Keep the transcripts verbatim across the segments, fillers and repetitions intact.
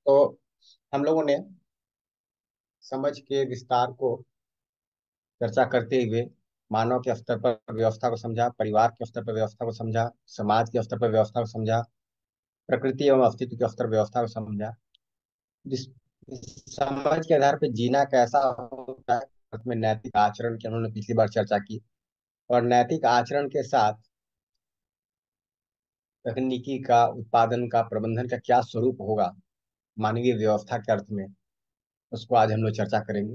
तो हम लोगों ने समझ के विस्तार को चर्चा करते हुए मानव के स्तर पर व्यवस्था को समझा, परिवार के स्तर पर व्यवस्था को समझा, समाज के स्तर पर व्यवस्था को समझा, प्रकृति एवं अस्तित्व के स्तर पर व्यवस्था को समझा। जिस इस समझ के आधार पर जीना कैसा होता है, उसमें नैतिक आचरण की उन्होंने पिछली बार चर्चा की। और नैतिक आचरण के साथ तकनीकी का, उत्पादन का, प्रबंधन का क्या स्वरूप होगा मानवीय व्यवस्था के अर्थ में, उसको आज हम लोग चर्चा करेंगे।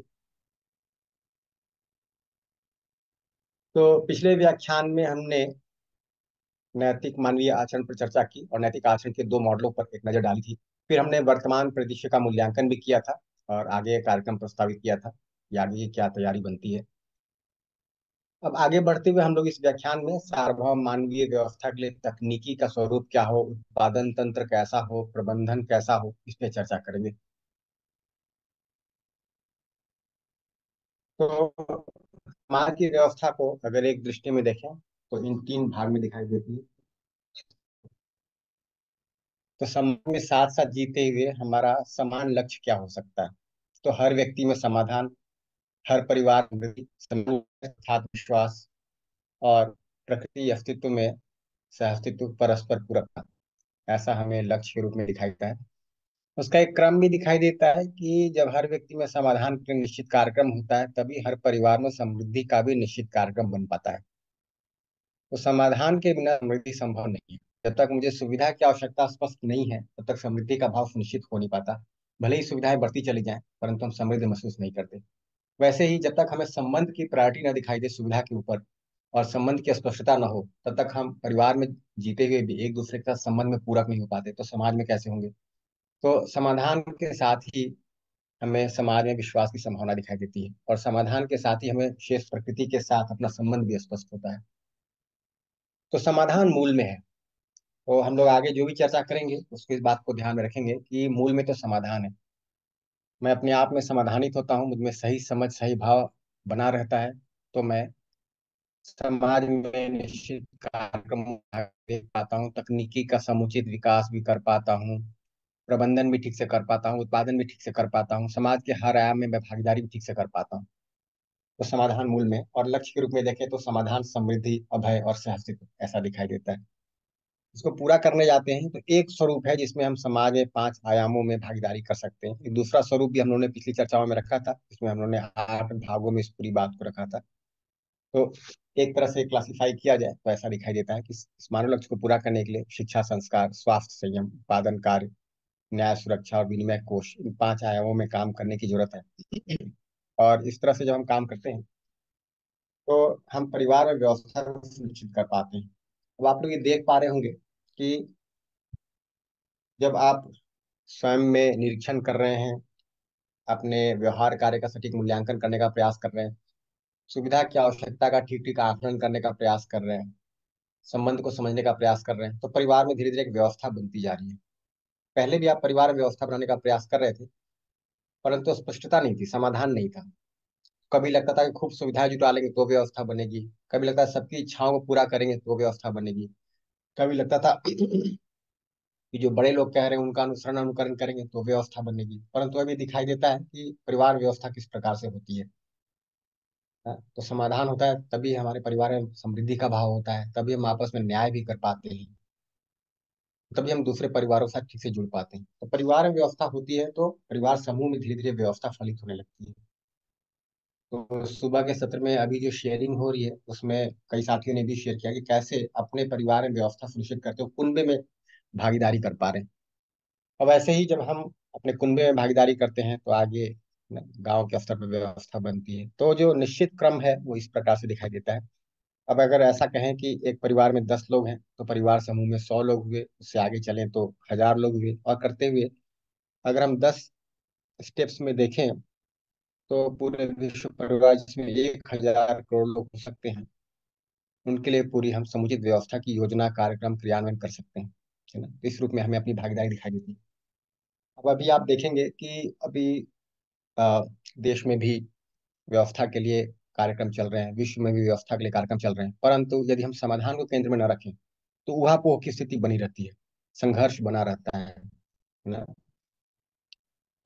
तो पिछले व्याख्यान में हमने नैतिक मानवीय आचरण पर चर्चा की और नैतिक आचरण के दो मॉडलों पर एक नजर डाली थी। फिर हमने वर्तमान परिदृश्य का मूल्यांकन भी किया था और आगे कार्यक्रम प्रस्तावित किया था कि आगे की क्या तैयारी बनती है। अब आगे बढ़ते हुए हम लोग इस व्याख्यान में सार्वभौम मानवीय व्यवस्था के लिए तकनीकी का स्वरूप क्या हो, उत्पादन तंत्र कैसा हो, प्रबंधन कैसा हो, इस पे चर्चा करेंगे। तो समाज की व्यवस्था को अगर एक दृष्टि में देखें तो इन तीन भाग में दिखाई देती है। तो समाज में साथ साथ जीते हुए हमारा समान लक्ष्य क्या हो सकता है। तो हर व्यक्ति में समाधान, हर परिवार में छात्र विश्वास और प्रकृति अस्तित्व में सह-अस्तित्व, परस्पर पूरकता, ऐसा हमें लक्ष्य के रूप में दिखाई देता है। उसका एक क्रम भी दिखाई देता है कि जब हर व्यक्ति में समाधान का निश्चित कार्यक्रम होता है तभी हर परिवार में समृद्धि का भी निश्चित कार्यक्रम बन पाता है। तो समाधान के बिना समृद्धि संभव नहीं है। जब तक मुझे सुविधा की आवश्यकता स्पष्ट नहीं है तब तक समृद्धि का भाव सुनिश्चित हो नहीं पाता। भले ही सुविधाएं बढ़ती चली जाएं परंतु हम समृद्ध महसूस नहीं करते। वैसे ही जब तक हमें संबंध की प्रायोरिटी न दिखाई दे सुविधा के ऊपर और संबंध की स्पष्टता न हो तब तक हम परिवार में जीते हुए भी एक दूसरे के साथ संबंध में पूरक नहीं हो पाते, तो समाज में कैसे होंगे। तो समाधान के साथ ही हमें समाज में विश्वास की संभावना दिखाई देती है और समाधान के साथ ही हमें शेष प्रकृति के साथ अपना संबंध भी स्पष्ट होता है। तो समाधान मूल में है। तो हम लोग आगे जो भी चर्चा करेंगे उसको इस बात को ध्यान में रखेंगे कि मूल में तो समाधान है। मैं अपने आप में समाधानित होता हूँ, मुझ में सही समझ, सही भाव बना रहता है, तो मैं समाज में निश्चित कार्यक्रम दे पाता हूँ, तकनीकी का समुचित विकास भी कर पाता हूँ, प्रबंधन भी ठीक से कर पाता हूँ, उत्पादन भी ठीक से कर पाता हूँ, समाज के हर आयाम में मैं भागीदारी भी ठीक से कर पाता हूँ। तो समाधान मूल में, और लक्ष्य के रूप में देखें तो समाधान समृद्धि, अभय और सहअस्तित्व ऐसा दिखाई देता है। इसको पूरा करने जाते हैं तो एक स्वरूप है जिसमें हम समाज में पांच आयामों में भागीदारी कर सकते हैं। एक दूसरा स्वरूप भी हम लोगों ने पिछली चर्चाओं में रखा था, इसमें हम लोगों ने आठ भागों में इस पूरी बात को रखा था। तो एक तरह से क्लासिफाई किया जाए तो ऐसा दिखाई देता है कि इस मानव लक्ष्य को पूरा करने के लिए शिक्षा, संस्कार, स्वास्थ्य, संयम, उत्पादन कार्य, न्याय, सुरक्षा और विनिमय कोष, इन पांच आयामों में काम करने की जरूरत है। और इस तरह से जब हम काम करते हैं तो हम परिवार में व्यवस्था को सुनिश्चित कर पाते हैं। अब आप लोग ये देख पा रहे होंगे कि जब आप स्वयं में निरीक्षण कर रहे हैं, अपने व्यवहार कार्य का सटीक मूल्यांकन करने का प्रयास कर रहे हैं, सुविधा की आवश्यकता का ठीक ठीक आकलन करने का प्रयास कर रहे हैं, संबंध को समझने का प्रयास कर रहे हैं, तो परिवार में धीरे धीरे एक व्यवस्था बनती जा रही है। पहले भी आप परिवार में व्यवस्था बनाने का प्रयास कर रहे थे परंतु स्पष्टता नहीं थी, समाधान नहीं था। कभी लगता था कि खूब सुविधाएं जुटा लेंगे तो व्यवस्था बनेगी, कभी लगता था सबकी इच्छाओं को पूरा करेंगे तो व्यवस्था बनेगी, कभी लगता था कि जो बड़े लोग कह रहे हैं उनका अनुसरण अनुकरण करेंगे तो व्यवस्था बनेगी। परंतु अभी दिखाई देता है कि परिवार व्यवस्था किस प्रकार से होती है। हाँ, तो समाधान होता है तभी हमारे परिवार में समृद्धि का भाव होता है, तभी हम आपस में न्याय भी कर पाते हैं, तभी हम दूसरे परिवारों के साथ ठीक से जुड़ पाते हैं। तो परिवार में व्यवस्था होती है तो परिवार समूह में धीरे धीरे व्यवस्था फलित होने लगती है। तो सुबह के सत्र में अभी जो शेयरिंग हो रही है उसमें कई साथियों ने भी शेयर किया कि कैसे अपने परिवार में व्यवस्था सुनिश्चित करते हो, कुनबे में भागीदारी कर पा रहे हैं। अब ऐसे ही जब हम अपने कुनबे में भागीदारी करते हैं तो आगे गांव के स्तर पर व्यवस्था बनती है। तो जो निश्चित क्रम है वो इस प्रकार से दिखाई देता है। अब अगर ऐसा कहें कि एक परिवार में दस लोग हैं तो परिवार समूह में सौ लोग हुए, उससे आगे चलें तो हजार लोग हुए, और करते हुए अगर हम दस स्टेप्स में देखें तो पूरे विश्व परिवार जिसमें एक हजार करोड़ लोग हो सकते हैं, उनके लिए पूरी हम समुचित व्यवस्था की योजना, कार्यक्रम क्रियान्वयन कर सकते हैं, है ना। तो इस रूप में हमें अपनी भागीदारी दिखाई देती है। अब अभी आप देखेंगे कि अभी अ, देश में भी व्यवस्था के लिए कार्यक्रम चल रहे हैं, विश्व में भी व्यवस्था के लिए कार्यक्रम चल रहे हैं, परंतु यदि हम समाधान को केंद्र में न रखें तो ऊहापोह की स्थिति बनी रहती है, संघर्ष बना रहता है ना।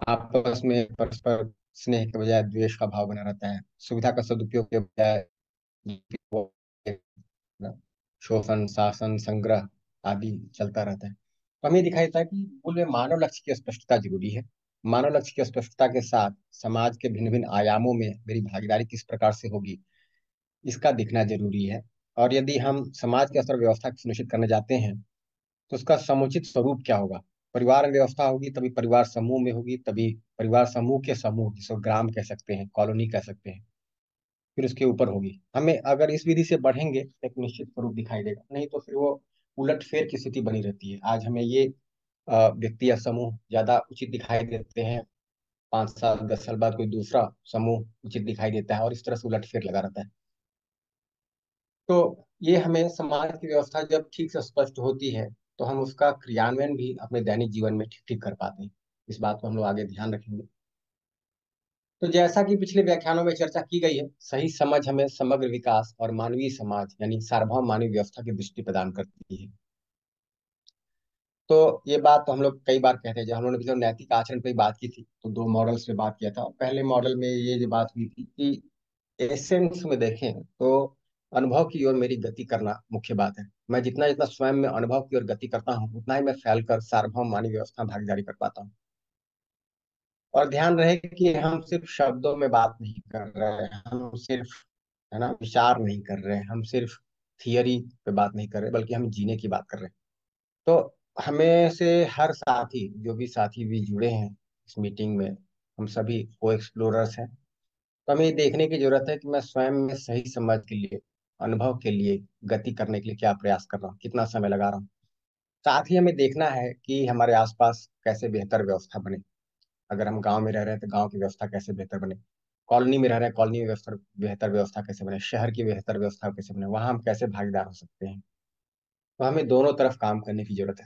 आपस में परस्पर स्नेह के बजाय द्वेष का भाव बना रहता है, सुविधा का सदुपयोग के बजाय दुरुपयोग, ना, शोषण, शासन, संग्रह आदि चलता रहता है। तो हमें दिखाई देता है कि मूल में मानव लक्ष्य की स्पष्टता जरूरी है। मानव लक्ष्य की स्पष्टता के साथ समाज के भिन्न भिन्न आयामों में मेरी भागीदारी किस प्रकार से होगी, इसका दिखना जरूरी है। और यदि हम समाज की असर व्यवस्था को सुनिश्चित करने जाते हैं, तो उसका समुचित स्वरूप क्या होगा। परिवार में व्यवस्था होगी तभी परिवार समूह में होगी, तभी परिवार समूह के समूह, जिसको ग्राम कह सकते हैं, कॉलोनी कह सकते हैं, फिर उसके ऊपर होगी। हमें अगर इस विधि से बढ़ेंगे तो एक निश्चित स्वरूप दिखाई देगा, नहीं तो फिर वो उलट फेर की स्थिति बनी रहती है। आज हमें ये अ, व्यक्ति या समूह ज्यादा उचित दिखाई देते हैं, पाँच साल दस साल बाद कोई दूसरा समूह उचित दिखाई देता है, और इस तरह से उलट फेर लगा रहता है। तो ये हमें समाज की व्यवस्था जब ठीक से स्पष्ट होती है, तो हम उसका क्रियान्वयन भी अपने दैनिक जीवन में ठीक ठीक कर पाते हैं। इस बात को हम लोग आगे ध्यान रखेंगे। तो जैसा कि पिछले व्याख्यानों में चर्चा की गई है, सही समझ हमें समग्र विकास और मानवीय समाज यानी सार्वभौम मानवीय व्यवस्था की दृष्टि प्रदान करती है। तो ये बात तो हम लोग कई बार कहते हैं। जब हम लोगों ने पिछले नैतिक आचरण पे बात की थी, तो दो मॉडल्स पे बात किया था। पहले मॉडल में ये जो बात हुई थी कि एसेंस में देखें तो अनुभव की ओर मेरी गति करना मुख्य बात है। मैं जितना जितना स्वयं में अनुभव की ओर गति करता हूँ, उतना ही मैं फैलकर सार्वभौम मानवीय व्यवस्था में भागीदारी कर पाता हूँ। और ध्यान रहे कि हम सिर्फ शब्दों में बात नहीं कर रहे हैं, हम सिर्फ, है ना, विचार नहीं कर रहे हैं, हम सिर्फ थियरी पे बात नहीं कर रहे, बल्कि हम जीने की बात कर रहे हैं। तो हमें से हर साथी, जो भी साथी भी जुड़े हैं इस मीटिंग में, हम सभी को एक्सप्लोरर्स हैं। तो हमें ये देखने की जरूरत है कि मैं स्वयं में सही समझ के लिए, अनुभव के लिए गति करने के लिए क्या प्रयास कर रहा हूँ, कितना समय लगा रहा हूँ। साथ ही हमें देखना है कि हमारे आसपास कैसे बेहतर व्यवस्था बने। अगर हम गांव में रह रहे हैं तो गांव की व्यवस्था कैसे बेहतर बने, कॉलोनी में रह रहे हैं कॉलोनी में व्यवस्था बेहतर व्यवस्था कैसे बने, शहर की बेहतर व्यवस्था कैसे बने, वहां हम कैसे भागीदार हो सकते हैं। तो हमें दोनों तरफ काम करने की जरूरत है।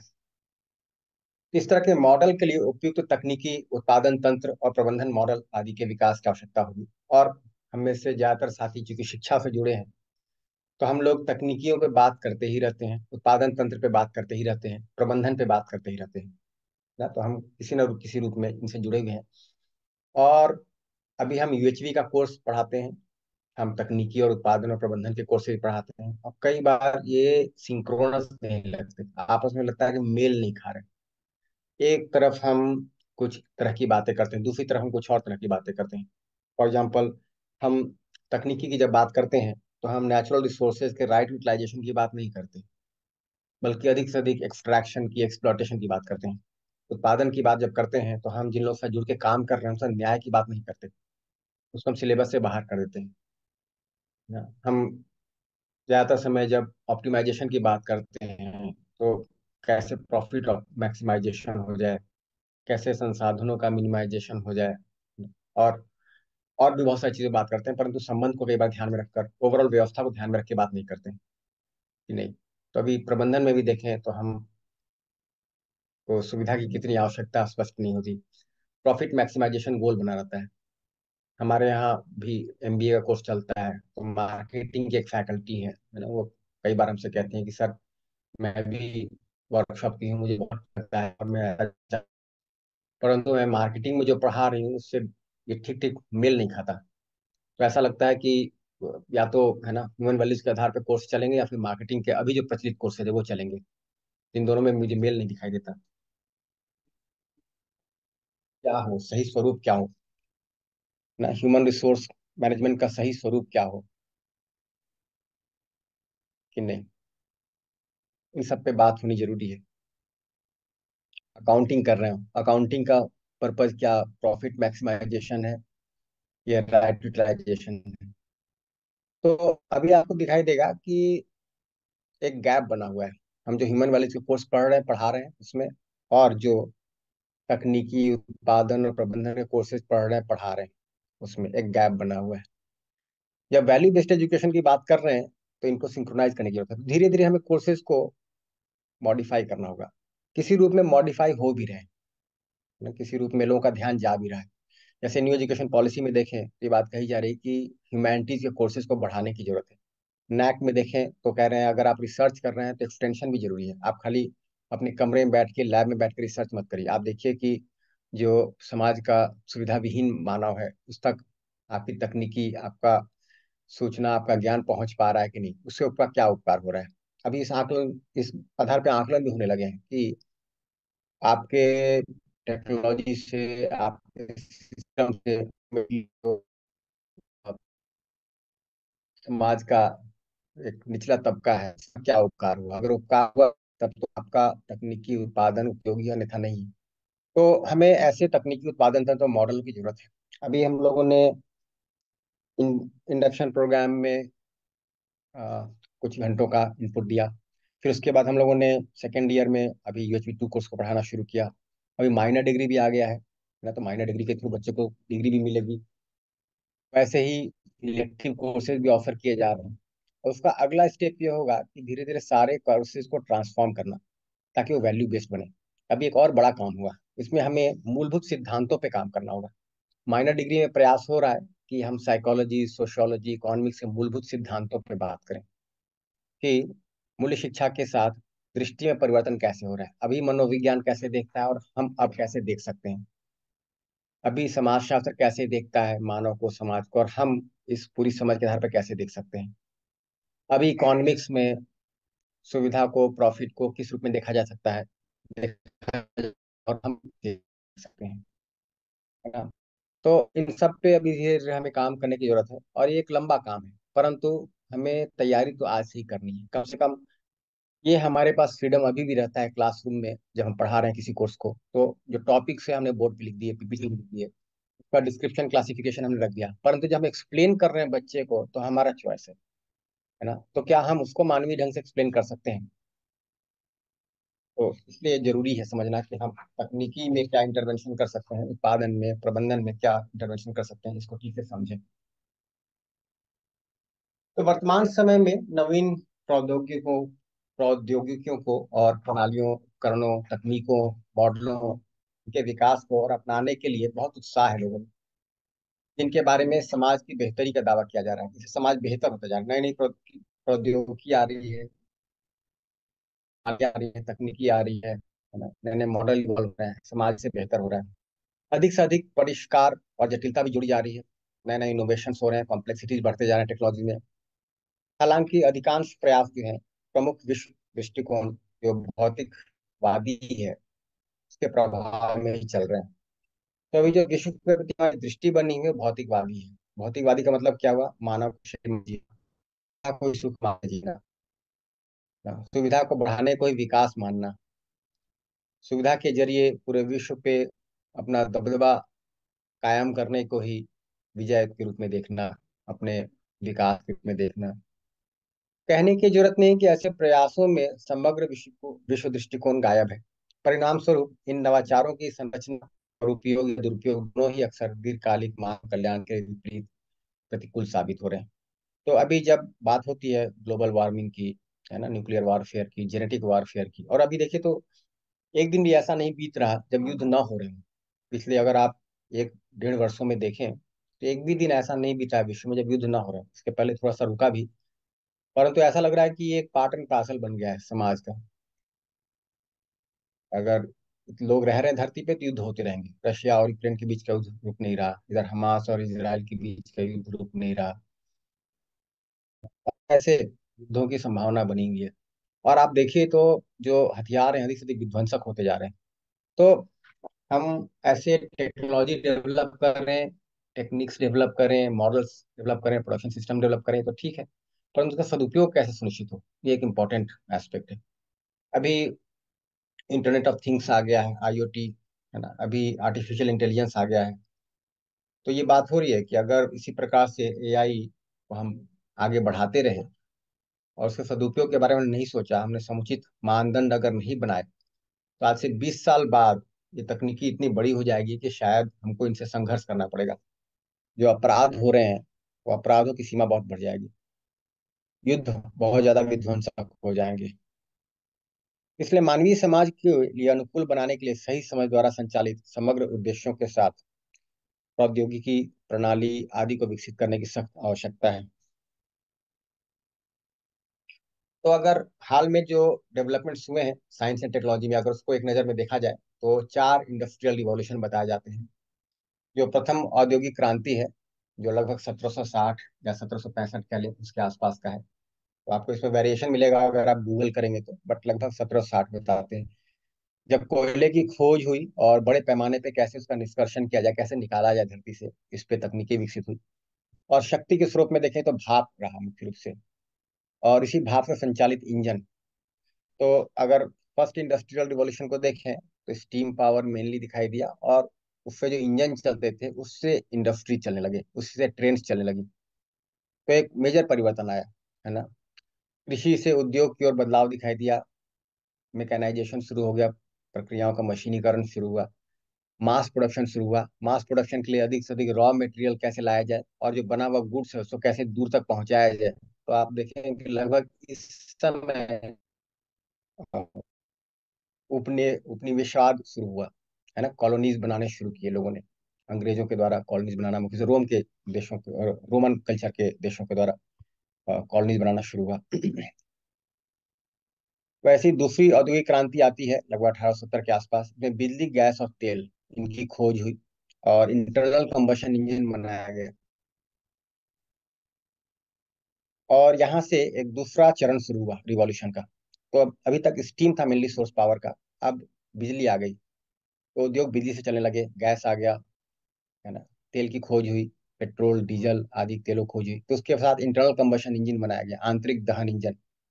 इस तरह के मॉडल के लिए उपयुक्त तकनीकी, उत्पादन तंत्र और प्रबंधन मॉडल आदि के विकास की आवश्यकता होगी। और हम में से ज्यादातर साथी चूंकि शिक्षा से जुड़े हैं, तो हम लोग तकनीकियों पे बात करते ही रहते हैं, उत्पादन तंत्र पे बात करते ही रहते हैं, प्रबंधन पे बात करते ही रहते हैं ना। तो हम किसी न किसी रूप में इनसे जुड़े हुए हैं। और अभी हम यूएचवी का कोर्स पढ़ाते हैं, हम तकनीकी और उत्पादन और प्रबंधन के कोर्स भी पढ़ाते हैं। और कई बार ये सिंक्रोनस नहीं लगते, आपस में लगता है कि मेल नहीं खा रहे। एक तरफ हम कुछ तरह की बातें करते हैं, दूसरी तरफ हम कुछ और तरह की बातें करते हैं। फॉर एग्जाम्पल, हम तकनीकी की जब बात करते हैं, तो हम नेचुरल रिसोर्सेज के राइट यूटिलाइजेशन की बात नहीं करते, बल्कि अधिक से अधिक एक्सट्रैक्शन की, एक्सप्लॉटेशन की बात करते हैं। उत्पादन की बात जब करते हैं, तो हम जिन लोगों से जुड़ के काम कर रहे हैं उनसे न्याय की बात नहीं करते, उसको हम सिलेबस से बाहर कर देते हैं ना। हम ज्यादातर समय जब ऑप्टिमाइजेशन की बात करते हैं, तो कैसे प्रॉफिट मैक्सिमाइजेशन हो जाए, कैसे संसाधनों का मिनिमाइजेशन हो जाए, और और भी बहुत सारी चीजें बात करते हैं, परंतु संबंध को कई बार ध्यान में रखकर, ओवरऑल व्यवस्था को ध्यान में रख के बात नहीं करते हैं कि नहीं। तो अभी प्रबंधन में भी देखें तो हम को सुविधा की कितनी आवश्यकता स्पष्ट नहीं होती। प्रॉफिट मैक्सिमाइजेशन गोल बना रहता है। हमारे यहाँ भी एमबीए का कोर्स चलता है, तो मार्केटिंग की एक फैकल्टी है है ना, वो कई बार हमसे कहते हैं कि सर, मैं भी वर्कशॉप की हूँ, मुझे बहुत लगता है और मैं अच्छा, परंतु मैं मार्केटिंग में जो पढ़ा रही हूँ उससे ये ठीक ठीक मेल नहीं खाता। तो ऐसा लगता है कि या तो, है ना, ह्यूमन वैल्यूज के आधार पर कोर्स चलेंगे, या फिर मार्केटिंग के अभी जो प्रचलित कोर्स है वो चलेंगे। इन दोनों में मुझे मेल नहीं दिखाई देता। क्या हो सही स्वरूप, क्या हो ना, ह्यूमन रिसोर्स मैनेजमेंट का सही स्वरूप क्या हो कि नहीं, इन सब पे बात होनी जरूरी है। अकाउंटिंग कर रहे हो, अकाउंटिंग का पर्पज क्या, प्रॉफिट मैक्सिमाइजेशन है या राइट यूटिलाइजेशन है। तो अभी आपको दिखाई देगा कि एक गैप बना हुआ है। हम जो ह्यूमन वैल्यूज के कोर्स पढ़ रहे हैं, पढ़ा रहे हैं उसमें, और जो तकनीकी, उत्पादन और प्रबंधन के कोर्सेज पढ़ रहे हैं, पढ़ा रहे हैं उसमें एक गैप बना हुआ है। जब वैल्यू बेस्ड एजुकेशन की बात कर रहे हैं, तो इनको सिंक्रोनाइज करने की जरूरत है। धीरे धीरे हमें कोर्सेज को मॉडिफाई करना होगा, किसी रूप में मॉडिफाई हो भी रहे हैं ना, किसी रूप में लोगों का ध्यान जा भी रहा है। जैसे न्यू एजुकेशन पॉलिसी में देखें, ये बात कही जा रही है कि ह्यूमैनिटीज के कोर्सेज को बढ़ाने की जरूरत है। नैक में देखें तो कह रहे हैं अगर आप रिसर्च कर रहे हैं तो एक्सटेंशन भी जरूरी है। आप खाली अपने कमरे में बैठ के, लैब में बैठ के रिसर्च मत करिए। आप देखिए कि जो समाज का सुविधा विहीन मानव है उस तक आपकी तकनीकी, आपका सूचना, आपका ज्ञान पहुंच पा रहा है कि नहीं, उसके ऊपर क्या उपकार हो रहा है। अभी इस आकलन इस आधार पे आकलन भी होने लगे हैं कि आपके टेक्नोलॉजी से, आपके सिस्टम से जो समाज का एक निचला तबका है उसका क्या उपकार हुआ। अगर उपकार हुआ तब तो आपका तकनीकी उत्पादन उपयोगी है, अन्यथा नहीं। तो हमें ऐसे तकनीकी उत्पादन तंत्र मॉडल की जरूरत है। अभी हम लोगों ने इन, इंडक्शन प्रोग्राम में आ, कुछ घंटों का इनपुट दिया। फिर उसके बाद हम लोगों ने सेकेंड ईयर में अभी यूएचपी टू कोर्स को पढ़ाना शुरू किया। अभी माइनर डिग्री भी आ गया है ना, तो माइनर डिग्री के थ्रू बच्चों को डिग्री भी मिलेगी। वैसे ही इलेक्टिव कोर्सेज भी ऑफर किए जा रहे हैं। और उसका अगला स्टेप ये होगा कि धीरे धीरे सारे कोर्सेज को ट्रांसफॉर्म करना, ताकि वो वैल्यू बेस्ड बने। अभी एक और बड़ा काम हुआ, इसमें हमें मूलभूत सिद्धांतों पे काम करना होगा। माइनर डिग्री में प्रयास हो रहा है कि हम साइकोलॉजी, सोशियोलॉजी, इकोनॉमिक्स के मूलभूत सिद्धांतों पे बात करें कि मूल्य शिक्षा के साथ दृष्टि में परिवर्तन कैसे हो रहा है, अभी मनोविज्ञान कैसे देखता है और हम अब कैसे देख सकते हैं, अभी समाजशास्त्र कैसे देखता है मानव को, समाज को, और हम इस पूरी समझ के आधार पर कैसे देख सकते हैं। अभी इकोनॉमिक्स में सुविधा को, प्रॉफिट को किस रूप में देखा जा सकता है, देखा और हम देख सकते हैं, है ना। तो इन सब पे अभी धीरे धीरे हमें काम करने की जरूरत है, और ये एक लंबा काम है, परंतु हमें तैयारी तो आज से ही करनी है। कम से कम ये हमारे पास फ्रीडम अभी भी रहता है क्लासरूम में, जब हम पढ़ा रहे हैं किसी कोर्स को, तो जो टॉपिक्स है हमने बोर्ड पे लिख दिए, पीपीटी लिख दिए, उसका डिस्क्रिप्शन, क्लासिफिकेशन हमने रख दिया, परंतु जब हम एक्सप्लेन कर रहे हैं बच्चे को तो हमारा चॉइस है है ना। तो क्या हम उसको मानवीय ढंग से एक्सप्लेन कर सकते हैं। तो इसलिए जरूरी है समझना कि हम तकनीकी में क्या इंटरवेंशन कर सकते हैं, उत्पादन में, प्रबंधन में क्या इंटरवेंशन कर सकते हैं, इसको ठीक से समझें। तो वर्तमान समय में नवीन प्रौद्योगिकों प्रौद्योगिकियों को और प्रणालियों, उपकरणों, तकनीकों, मॉडलों के विकास को और अपनाने के लिए बहुत उत्साह है लोगों में, जिनके बारे में समाज की बेहतरी का दावा किया जा रहा है। इससे समाज बेहतर होता जा रहा है, नई नई प्रौद्योगिकी प्रौद्योगिकी आ रही है, आगे आ रही है, तकनीकी आ रही है है ना, नए नए मॉडल इवॉल्व हो रहे हैं, समाज से बेहतर हो रहा है। अधिक से अधिक परिष्कार और जटिलता भी जुड़ी जा रही है, नए नए इनोवेशन हो रहे हैं, कॉम्प्लेक्सिटीज बढ़ते जा रहे हैं टेक्नोलॉजी में। हालांकि अधिकांश प्रयास जो हैं प्रमुख विश्व दृष्टिकोण जो भौतिकवादी है उसके प्रभाव में ही चल रहे हैं। तो अभी जो विश्व के प्रति हमारी दृष्टि बनी हुई है भौतिकवादी है। भौतिकवादी का मतलब क्या हुआ, मानव को शरीर में जीना, कोई सुख मान जीना, सुविधा को बढ़ाने को ही विकास मानना, सुविधा के जरिए पूरे विश्व पे अपना दबदबा कायम करने को ही विजय के रूप में देखना, अपने विकास के रूप में देखना। कहने की जरूरत नहीं कि ऐसे प्रयासों में समग्र विश्व को विश्व दृष्टिकोण गायब है। परिणाम स्वरूप इन नवाचारों की संरचना और उपयोग या दुरुपयोग दोनों ही अक्सर दीर्घकालिक मानव कल्याण के विपरीत प्रतिकूल साबित हो रहे हैं। तो अभी जब बात होती है ग्लोबल वार्मिंग की, है ना, न्यूक्लियर वारफेयर की, जेनेटिक वारफेयर की, और अभी देखिए तो एक दिन भी ऐसा नहीं बीत रहा जब युद्ध ना हो रहे हो। पिछले अगर आप एक डेढ़ वर्षों में देखें तो एक भी दिन ऐसा नहीं बीता है विश्व में जब युद्ध ना हो रहा है। इसके पहले थोड़ा सा रुका भी, परंतु ऐसा लग रहा है कि ये एक पार्ट एंड पार्सल बन गया है समाज का। अगर लोग रह रहे हैं धरती पे तो युद्ध होते रहेंगे। रशिया और यूक्रेन के बीच का युद्ध रुक नहीं रहा, इधर हमास और इसराइल के बीच का युद्ध रुक नहीं रहा। ऐसे युद्धों की संभावना बनी हुई है। और आप देखिए तो जो हथियार हैं अधिक से अधिक विध्वंसक होते जा रहे हैं। तो हम ऐसे टेक्नोलॉजी डेवलप कर रहे हैं, टेक्निक्स डेवलप करें, मॉडल्स डेवलप करें, प्रोडक्शन सिस्टम डेवलप करें तो ठीक है, परंतु उसका सदुपयोग कैसे सुनिश्चित हो, ये एक इम्पॉर्टेंट एस्पेक्ट है। अभी इंटरनेट ऑफ थिंग्स आ गया है, आईओटी, है ना, अभी आर्टिफिशियल इंटेलिजेंस आ गया है। तो ये बात हो रही है कि अगर इसी प्रकार से एआई को हम आगे बढ़ाते रहे और उसके सदुपयोग के बारे में नहीं सोचा, हमने समुचित मानदंड अगर नहीं बनाए, तो आज से बीस साल बाद ये तकनीकी इतनी बड़ी हो जाएगी कि शायद हमको इनसे संघर्ष करना पड़ेगा। जो अपराध हो रहे हैं वो अपराधों की सीमा बहुत बढ़ जाएगी, युद्ध बहुत ज्यादा विध्वंसक हो जाएंगे। इसलिए मानवीय समाज के लिए अनुकूल बनाने के लिए सही समझ द्वारा संचालित समग्र उद्देश्यों के साथ प्रौद्योगिकी, प्रणाली आदि को विकसित करने की सख्त आवश्यकता है। तो अगर हाल में जो डेवलपमेंट्स हुए हैं साइंस एंड टेक्नोलॉजी में, अगर उसको एक नज़र में देखा जाए तो चार इंडस्ट्रियल रिवॉल्यूशन बताए जाते हैं। जो प्रथम औद्योगिक क्रांति है, जो लगभग सत्रह सौ साठ या सत्रह सौ पैंसठ कह लें, उसके आसपास का है। तो आपको इसमें वेरिएशन मिलेगा अगर आप गूगल करेंगे तो, बट लगभग सत्रह सौ साठ बताते हैं। जब कोयले की खोज हुई और बड़े पैमाने पे कैसे उसका निष्कर्षण किया जाए, कैसे निकाला जाए धरती से, इस पे तकनीकें विकसित हुई। और शक्ति के स्रोत में देखें तो भाप रहा मुख्य रूप से, और इसी भाप से संचालित इंजन। तो अगर फर्स्ट इंडस्ट्रियल रिवॉल्यूशन को देखें तो स्टीम पावर मेनली दिखाई दिया, और उससे जो इंजन चलते थे उससे इंडस्ट्री चलने लगे, उससे ट्रेन चलने लगी। तो एक मेजर परिवर्तन आया, है ना। कृषि से उद्योग की ओर बदलाव दिखाई दिया, मैकेनाइजेशन शुरू हो गया, प्रक्रियाओं का मशीनीकरण शुरू हुआ, मास प्रोडक्शन शुरू हुआ। मास प्रोडक्शन के लिए अधिक से अधिक रॉ मटेरियल कैसे लाया जाए, और जो बना हुआ गुड्स है उसको कैसे दूर तक पहुंचाया जाए। तो आप देखें कि लगभग इस समय उपनि उपनिवेशवाद शुरू हुआ, है ना। कॉलोनीज बनाने शुरू किए लोगों ने, अंग्रेजों के द्वारा कॉलोनीज बनाना, मुख्य से रोम के देशों के और रोमन कल्चर के देशों के द्वारा कॉलोनीज बनाना शुरू हुआ। वैसे ही दूसरी औद्योगिक क्रांति आती है लगभग अठारह सौ सत्तर के आसपास, में बिजली, गैस और तेल, इनकी खोज हुई और इंटरनल कंबशन इंजन बनाया गया। और यहाँ से एक दूसरा चरण शुरू हुआ रिवॉल्यूशन का। तो अब अभी तक स्टीम था मेनली सोर्स पावर का, अब बिजली आ गई, तो उद्योग बिजली से चलने लगे, गैस आ गया, है ना। तेल की खोज हुई, पेट्रोल डीजल आदि तेलों खोज हुई। तो उसके साथ इंटरनल कंबशन इंजन बनाया गया, आंतरिक दहन इंजन।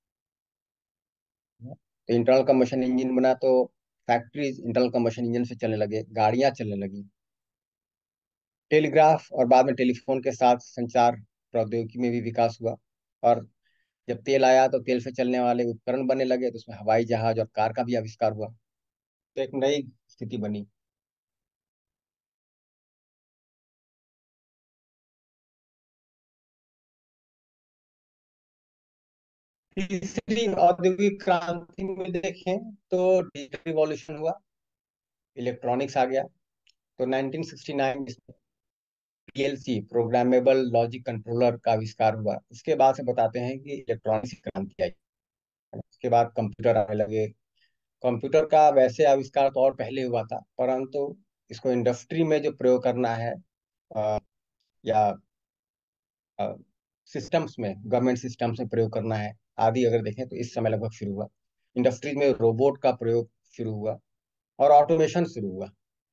तो इंटरनल कंबशन इंजन बना तो फैक्ट्रीज इंटरनल कंबशन इंजन से चलने लगे, गाड़ियां चलने लगी। टेलीग्राफ और बाद में टेलीफोन के साथ संचार प्रौद्योगिकी में भी विकास हुआ। और जब तेल आया तो तेल से चलने वाले उपकरण बनने लगे, तो उसमें हवाई जहाज और कार का भी आविष्कार हुआ। तो एक नई स्थिति बनी। तीसरी औद्योगिक क्रांति में देखें तो डिजिटल रिवॉल्यूशन हुआ, इलेक्ट्रॉनिक्स आ गया। तो नाइनटीन सिक्सटी नाइन में P L C, programmable logic controller का आविष्कार हुआ। इसके बाद से बताते हैं कि इलेक्ट्रॉनिक्स की क्रांति आई। उसके बाद कंप्यूटर आने लगे। कंप्यूटर का वैसे आविष्कार तो और पहले हुआ था, परंतु इसको इंडस्ट्री में जो प्रयोग करना है, अ, या सिस्टम्स में, गवर्नमेंट सिस्टम्स में प्रयोग करना है आदि, अगर देखें तो इस समय लगभग शुरू हुआ। इंडस्ट्रीज में रोबोट का प्रयोग शुरू हुआ और ऑटोमेशन शुरू हुआ।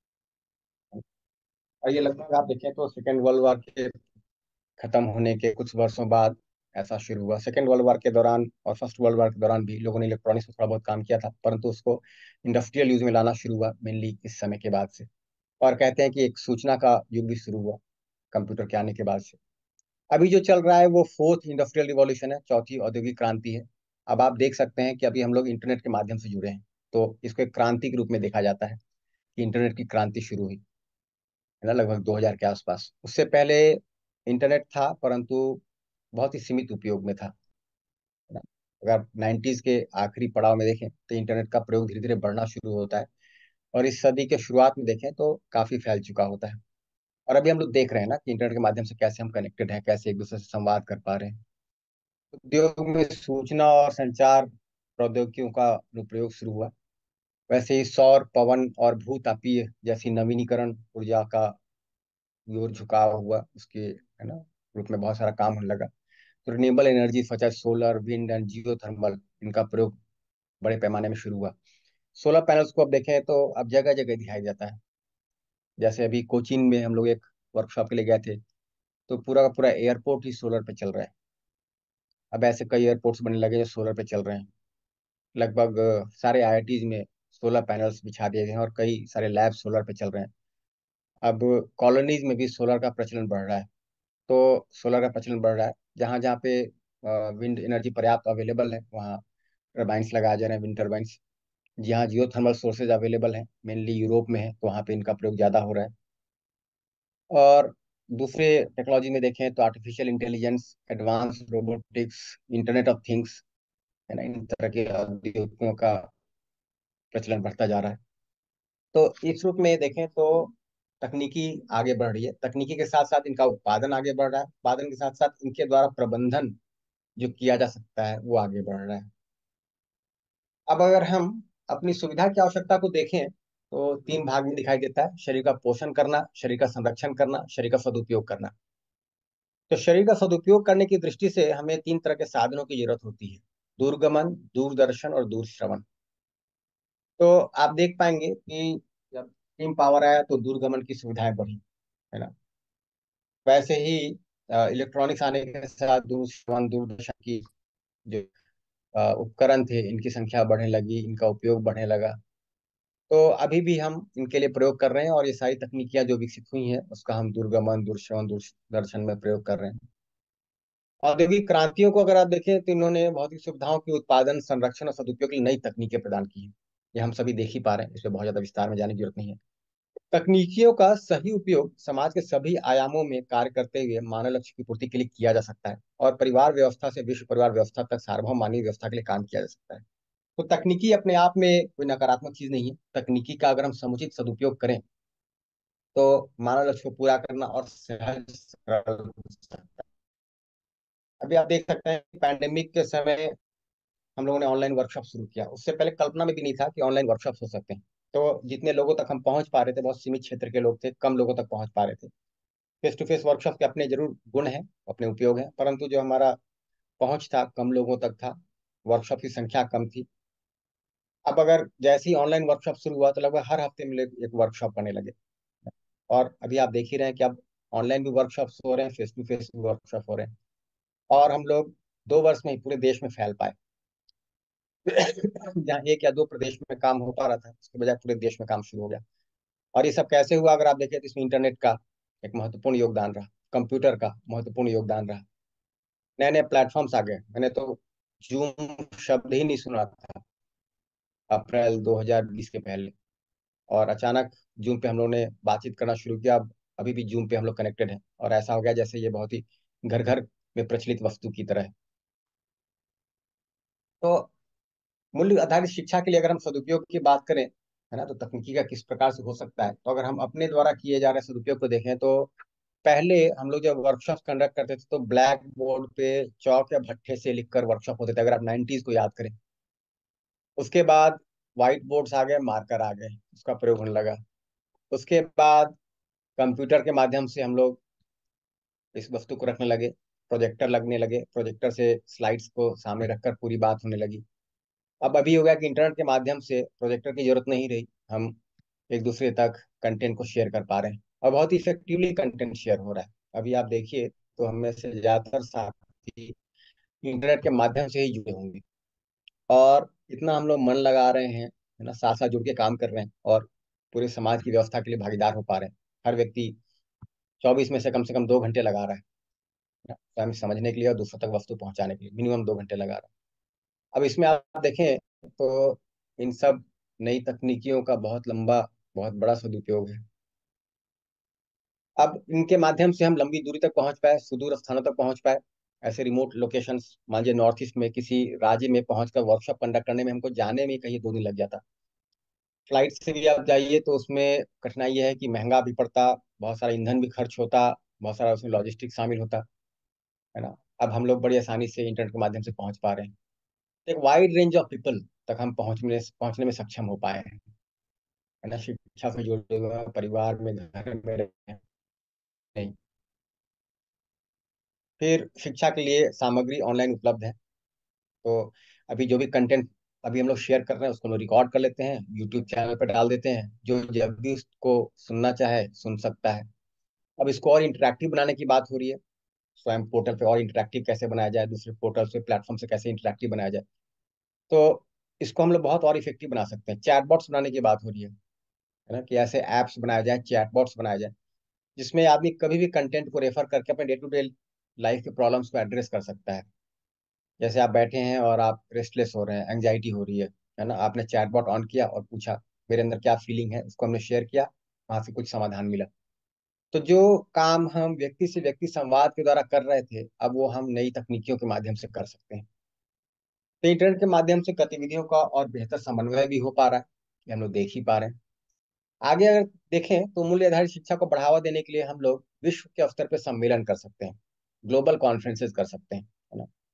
और ये लगभग आप देखें तो सेकेंड वर्ल्ड वॉर के खत्म होने के कुछ वर्षों बाद ऐसा शुरू हुआ। सेकेंड वर्ल्ड वॉर के दौरान और फर्स्ट वर्ल्ड वॉर के दौरान भी लोगों ने इलेक्ट्रॉनिक्स में थोड़ा बहुत काम किया था, परंतु उसको इंडस्ट्रियल यूज में लाना शुरू हुआ मेनली इस समय के बाद से। और कहते हैं कि एक सूचना का युग भी शुरू हुआ कंप्यूटर के आने के बाद से। अभी जो चल रहा है वो फोर्थ इंडस्ट्रियल रिवॉल्यूशन है, चौथी औद्योगिक क्रांति है। अब आप देख सकते हैं कि अभी हम लोग इंटरनेट के माध्यम से जुड़े हैं, तो इसको एक क्रांति के रूप में देखा जाता है कि इंटरनेट की क्रांति शुरू हुई, है ना, लगभग दो हज़ार के आसपास। उससे पहले इंटरनेट था, परंतु बहुत ही सीमित उपयोग में था, है ना। अगर नाइन्टीज के आखिरी पड़ाव में देखें तो इंटरनेट का प्रयोग धीरे धीरे बढ़ना शुरू होता है, और इस सदी के शुरुआत में देखें तो काफी फैल चुका होता है। और अभी हम लोग देख रहे हैं ना कि इंटरनेट के माध्यम से कैसे हम कनेक्टेड हैं, कैसे एक दूसरे से संवाद कर पा रहे हैं। उद्योग में सूचना और संचार प्रौद्योगिकियों का अनुप्रयोग शुरू हुआ। वैसे ही सौर, पवन और भूतापीय जैसी नवीनीकरण ऊर्जा का की ओर झुकाव हुआ, उसके, है ना, रूप में बहुत सारा काम होने लगा। तो renewable energy such as solar, wind and geothermal, इनका प्रयोग बड़े पैमाने में शुरू हुआ। सोलर पैनल्स को अब देखें तो अब जगह जगह दिखाई जाता है। जैसे अभी कोचीन में हम लोग एक वर्कशॉप के लिए गए थे, तो पूरा का पूरा एयरपोर्ट ही सोलर पे चल रहा है। अब ऐसे कई एयरपोर्ट्स बनने लगे जो सोलर पे चल रहे हैं। लगभग अ, सारे आई आई टीज में सोलर पैनल्स बिछा दिए गए हैं, और कई सारे लैब सोलर पे चल रहे हैं। अब कॉलोनीज में भी सोलर का प्रचलन बढ़ रहा है। तो सोलर का प्रचलन बढ़ रहा है, जहाँ जहाँ पे विंड एनर्जी पर्याप्त अवेलेबल है वहाँ टर्बाइंस लगाए जा रहे हैं, विंड टर्बाइंस। जहाँ जियो थर्मल सोर्सेज अवेलेबल हैं, मेनली यूरोप में है, तो वहाँ पे इनका प्रयोग ज़्यादा हो रहा है। और दूसरे टेक्नोलॉजी में देखें तो artificial intelligence, advance robotics, internet of things, है ना, इन तरह के औद्योगिकों का प्रचलन बढ़ता जा रहा है। तो इस रूप में देखें तो तकनीकी आगे बढ़ रही है, तकनीकी के साथ साथ इनका उत्पादन आगे बढ़ रहा है, उत्पादन के साथ साथ इनके द्वारा प्रबंधन जो किया जा सकता है वो आगे बढ़ रहा है। अब अगर हम अपनी सुविधा की आवश्यकता को देखें तो तीन भाग में दिखाई देता है: शरीर का पोषण करना, शरीर का संरक्षण करना, शरीर का सदुपयोग करना। तो शरीर का सदुपयोग करने की दृष्टि से हमें तीन तरह के साधनों की जरूरत होती है: दूरगमन, दूरदर्शन और दूरश्रवण। तो आप देख पाएंगे कि जब टीम पावर आया तो दूरगमन की सुविधाएं बढ़ी, है ना। वैसे ही इलेक्ट्रॉनिक्स आने के साथ दूरश्रवण, दूरदर्शन की जो अ, उपकरण थे इनकी संख्या बढ़ने लगी, इनका उपयोग बढ़ने लगा। तो अभी भी हम इनके लिए प्रयोग कर रहे हैं, और ये सारी तकनीकियां जो विकसित हुई हैं उसका हम दूरगमन, दूरश्रवण, दूरदर्शन में प्रयोग कर रहे हैं। औद्योगिक क्रांतियों को अगर आप देखें तो इन्होंने भौतिक सुविधाओं के उत्पादन, संरक्षण और सदुपयोग के लिए नई तकनीकें प्रदान की हैं। ये हम सभी देख ही पा रहे हैं, इसमें बहुत ज्यादा विस्तार में जाने की जरूरत नहीं है। तकनीकियों का सही उपयोग समाज के सभी आयामों में कार्य करते हुए मानव लक्ष्य की पूर्ति के लिए किया जा सकता है, और परिवार व्यवस्था से विश्व परिवार व्यवस्था तक सार्वभौम मानवीय व्यवस्था के लिए काम किया जा सकता है। तो तकनीकी अपने आप में कोई नकारात्मक चीज नहीं है। तकनीकी का अगर हम समुचित सदुपयोग करें तो मानव लक्ष्य को पूरा करना और सहज सरल हो सकता है। अभी आप देख सकते हैं कि पैंडेमिक के समय हम लोगों ने ऑनलाइन वर्कशॉप शुरू किया। उससे पहले कल्पना में भी नहीं था कि ऑनलाइन वर्कशॉप हो सकते हैं। तो जितने लोगों तक हम पहुंच पा रहे थे, बहुत सीमित क्षेत्र के लोग थे, कम लोगों तक पहुंच पा रहे थे। फेस टू फेस वर्कशॉप के अपने जरूर गुण हैं, अपने उपयोग हैं, परंतु जो हमारा पहुंच था कम लोगों तक था, वर्कशॉप की संख्या कम थी। अब अगर जैसे ही ऑनलाइन वर्कशॉप शुरू हुआ तो लगभग हर हफ्ते में लोग एक वर्कशॉप करने लगे। और अभी आप देख ही रहे हैं कि अब ऑनलाइन भी वर्कशॉप हो रहे हैं, फेस टू फेस भी वर्कशॉप हो रहे हैं। और हम लोग दो वर्ष में ही पूरे देश में फैल पाए। जहाँ एक या दो प्रदेश में काम हो पा रहा था, उसके बजाय पूरे देश में काम शुरू हो गया। और ये सब कैसे हुआ अगर आप देखें तो इसमें इंटरनेट का एक महत्वपूर्ण योगदान रहा, कंप्यूटर का महत्वपूर्ण योगदान रहा। नए नए प्लेटफॉर्म्स आ गए। मैंने तो जूम शब्द ही नहीं सुना था अप्रैल दो हज़ार बीस के पहले, और अचानक जूम पे हम लोगों ने बातचीत करना शुरू किया। अब अभी भी जूम पे हम लोग कनेक्टेड हैं, और ऐसा हो गया जैसे ये बहुत ही घर घर में प्रचलित वस्तु की तरह है। तो मूल्य आधारित शिक्षा के लिए अगर हम सदुपयोग की बात करें, है ना, तो तकनीकी का किस प्रकार से हो सकता है, तो अगर हम अपने द्वारा किए जा रहे सदुपयोग को देखें तो पहले हम लोग जब वर्कशॉप कंडक्ट करते थे तो ब्लैक बोर्ड पे चौक या भट्ठे से लिखकर वर्कशॉप होते थे, अगर आप नाइन्टीज को याद करें। उसके बाद व्हाइट बोर्ड्स आ गए, मार्कर आ गए, उसका प्रयोग होने लगा। उसके बाद कंप्यूटर के माध्यम से हम लोग इस वस्तु को रखने लगे, प्रोजेक्टर लगने लगे, प्रोजेक्टर से स्लाइड्स को सामने रखकर पूरी बात होने लगी। अब अभी हो गया कि इंटरनेट के माध्यम से प्रोजेक्टर की जरूरत नहीं रही, हम एक दूसरे तक कंटेंट को शेयर कर पा रहे हैं, और बहुत ही इफेक्टिवली कंटेंट शेयर हो रहा है। अभी आप देखिए तो हमें से ज्यादातर साथी इंटरनेट के माध्यम से ही जुड़े होंगे, और इतना हम लोग मन लगा रहे हैं, है ना, साथ साथ जुड़ के काम कर रहे हैं, और पूरे समाज की व्यवस्था के लिए भागीदार हो पा रहे हैं। हर व्यक्ति चौबीस में से कम से कम दो घंटे लगा रहा है ना, स्वयं समझने के लिए और दूसरों तक वस्तु पहुंचाने के लिए मिनिमम दो घंटे लगा रहा है। अब इसमें आप देखें तो इन सब नई तकनीकियों का बहुत लंबा, बहुत बड़ा सदुपयोग है। अब इनके माध्यम से हम लंबी दूरी तक पहुंच पाए, सुदूर स्थानों तक पहुंच पाए। ऐसे रिमोट लोकेशंस, मान लीजिए नॉर्थ ईस्ट में किसी राज्य में पहुंचकर वर्कशॉप कंडक्ट करने में हमको जाने में कहीं दो दिन लग जाता। फ्लाइट से भी आप जाइए तो उसमें कठिनाई यह है कि महंगा भी पड़ता, बहुत सारा ईंधन भी खर्च होता, बहुत सारा उसमें लॉजिस्टिक शामिल होता, है ना। अब हम लोग बड़ी आसानी से इंटरनेट के माध्यम से पहुंच पा रहे हैं। एक वाइड रेंज ऑफ पीपल तक हम पहुंचने पहुंचने में सक्षम हो पाए हैं, है ना। शिक्षा से जुड़े हुए हैं, परिवार में, घर में रहे हैं, नहीं। फिर शिक्षा के लिए सामग्री ऑनलाइन उपलब्ध है। तो अभी जो भी कंटेंट अभी हम लोग शेयर कर रहे हैं उसको हम लोग रिकॉर्ड कर लेते हैं, यूट्यूब चैनल पर डाल देते हैं, जो जब भी उसको सुनना चाहे सुन सकता है। अब इसको और इंटरेक्टिव बनाने की बात हो रही है। स्वयं पोर्टल पे और इंटरेक्टिव कैसे बनाया जाए, दूसरे पोर्टल से, प्लेटफॉर्म से कैसे इंटरेक्टिव बनाया जाए, तो इसको हम लोग बहुत और इफेक्टिव बना सकते हैं। चैटबॉट्स बनाने की बात हो रही है है ना, कि ऐसे ऐप्स बनाए जाए, चैटबॉट्स बनाए जाए, जिसमें आदमी कभी भी कंटेंट को रेफर करके अपने डे टू डे लाइफ के प्रॉब्लम्स को एड्रेस कर सकता है। जैसे आप बैठे हैं और आप रेस्टलेस हो रहे हैं, एंग्जाइटी हो रही है है ना, आपने चैटबॉट ऑन किया और पूछा मेरे अंदर क्या फीलिंग है, उसको हमने शेयर किया, वहां से कुछ समाधान मिला। तो जो काम हम व्यक्ति से व्यक्ति संवाद के द्वारा कर रहे थे, अब वो हम नई तकनीकियों के माध्यम से कर सकते हैं। तो इंटरनेट के माध्यम से गतिविधियों का और बेहतर समन्वय भी हो पा रहा है, ये हम लोग देख ही पा रहे हैं। आगे अगर देखें तो मूल्य आधारित शिक्षा को बढ़ावा देने के लिए हम लोग विश्व के स्तर पर सम्मेलन कर सकते हैं, ग्लोबल कॉन्फ्रेंसेस कर सकते हैं, है ना।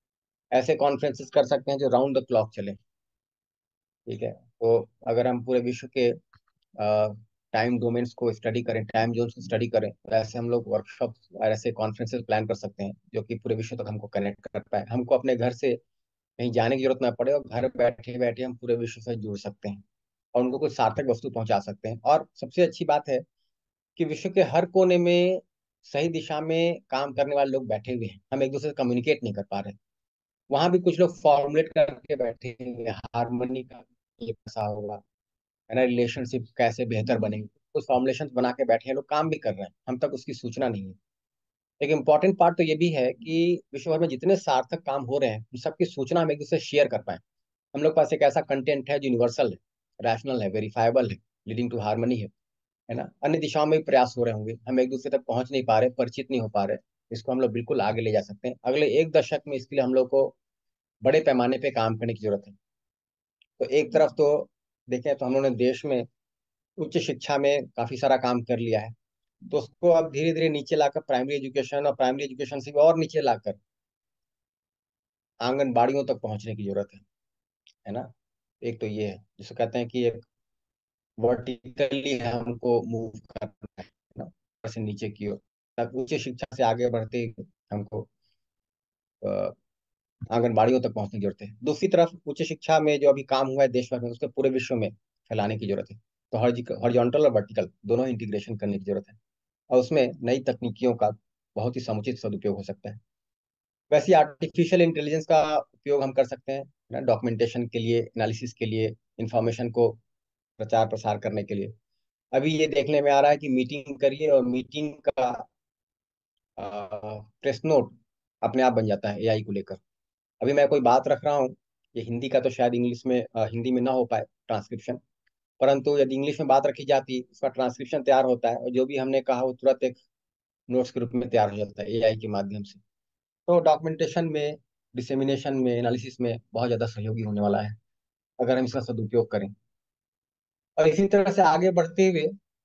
ऐसे कॉन्फ्रेंसेस कर सकते हैं जो राउंड द क्लॉक चले। ठीक है। तो अगर हम पूरे विश्व के टाइम डोमेन्स को स्टडी करें, टाइम जोन्स को स्टडी करें, तो ऐसे हम लोग वर्कशॉप और ऐसे कॉन्फ्रेंसेस प्लान कर सकते हैं जो कि पूरे विश्व तक हमको कनेक्ट कर पाए, हमको अपने घर से कहीं जाने की जरूरत ना पड़े और घर बैठे बैठे हम पूरे विश्व से जुड़ सकते हैं और उनको कुछ सार्थक वस्तु पहुंचा सकते हैं। और सबसे अच्छी बात है कि विश्व के हर कोने में सही दिशा में काम करने वाले लोग बैठे हुए हैं, हम एक दूसरे से कम्युनिकेट नहीं कर पा रहे। वहां भी कुछ लोग फॉर्मुलेट करके बैठे हुए हैं, हारमोनी का ये कैसा होगा, है ना, रिलेशनशिप कैसे बेहतर बनेंगे, कुछ फॉर्मुलेशन बना के बैठे हैं, लोग काम भी कर रहे हैं, हम तक उसकी सूचना नहीं है। एक इम्पॉर्टेंट पार्ट तो ये भी है कि विश्व भर में जितने सार्थक काम हो रहे हैं उन सबकी सूचना हम एक दूसरे से शेयर कर पाए। हम लोग के पास एक ऐसा कंटेंट है जो यूनिवर्सल है, रैशनल है, वेरीफाइबल है, लीडिंग टू हार्मनी है है ना। अन्य दिशाओं में भी प्रयास हो रहे होंगे, हम एक दूसरे तक पहुंच नहीं पा रहे, परिचित नहीं हो पा रहे। इसको हम लोग बिल्कुल आगे ले जा सकते हैं। अगले एक दशक में इसके लिए हम लोग को बड़े पैमाने पे काम करने की जरूरत है। तो एक तरफ तो देखें तो हम लोगों ने देश में उच्च शिक्षा में काफी सारा काम कर लिया है, तो उसको अब धीरे धीरे नीचे लाकर प्राइमरी एजुकेशन और प्राइमरी एजुकेशन से भी और नीचे लाकर आंगनबाड़ियों तक पहुंचने की जरूरत है है ना। एक तो ये है जिसको कहते हैं कि एक वर्टिकली हमको मूव करना है ना, ऊपर से नीचे की ओर, ताकि उच्च शिक्षा से आगे बढ़ते ही हमको अ, आंगनबाड़ियों तक पहुंचने की जरूरत है। दूसरी तरफ उच्च शिक्षा में जो अभी काम हुआ है देश भर में, उसके पूरे विश्व में फैलाने की जरूरत है। तो हॉरिजॉन्टल और वर्टिकल दोनों इंटीग्रेशन करने की जरूरत है और उसमें नई तकनीकियों का बहुत ही समुचित सदुपयोग हो सकता है। वैसे आर्टिफिशियल इंटेलिजेंस का उपयोग हम कर सकते हैं ना, डॉक्यूमेंटेशन के लिए, एनालिसिस के लिए, इंफॉर्मेशन को प्रचार प्रसार करने के लिए। अभी ये देखने में आ रहा है कि मीटिंग करिए और मीटिंग का प्रेस नोट अपने आप बन जाता है एआई को लेकर। अभी मैं कोई बात रख रहा हूँ, ये हिंदी का तो शायद इंग्लिश में अ, हिंदी में ना हो पाए ट्रांसक्रिप्शन, परंतु यदि इंग्लिश में बात रखी जाती उसका ट्रांसक्रिप्शन तैयार होता है और जो भी हमने कहा वो तुरंत एक नोट्स के रूप में तैयार हो जाता है एआई के माध्यम से। तो डॉक्यूमेंटेशन में, डिसेमिनेशन में, एनालिसिस में बहुत ज्यादा सहयोगी होने वाला है अगर हम इसका सदुपयोग करें। और इसी तरह से आगे बढ़ते हुए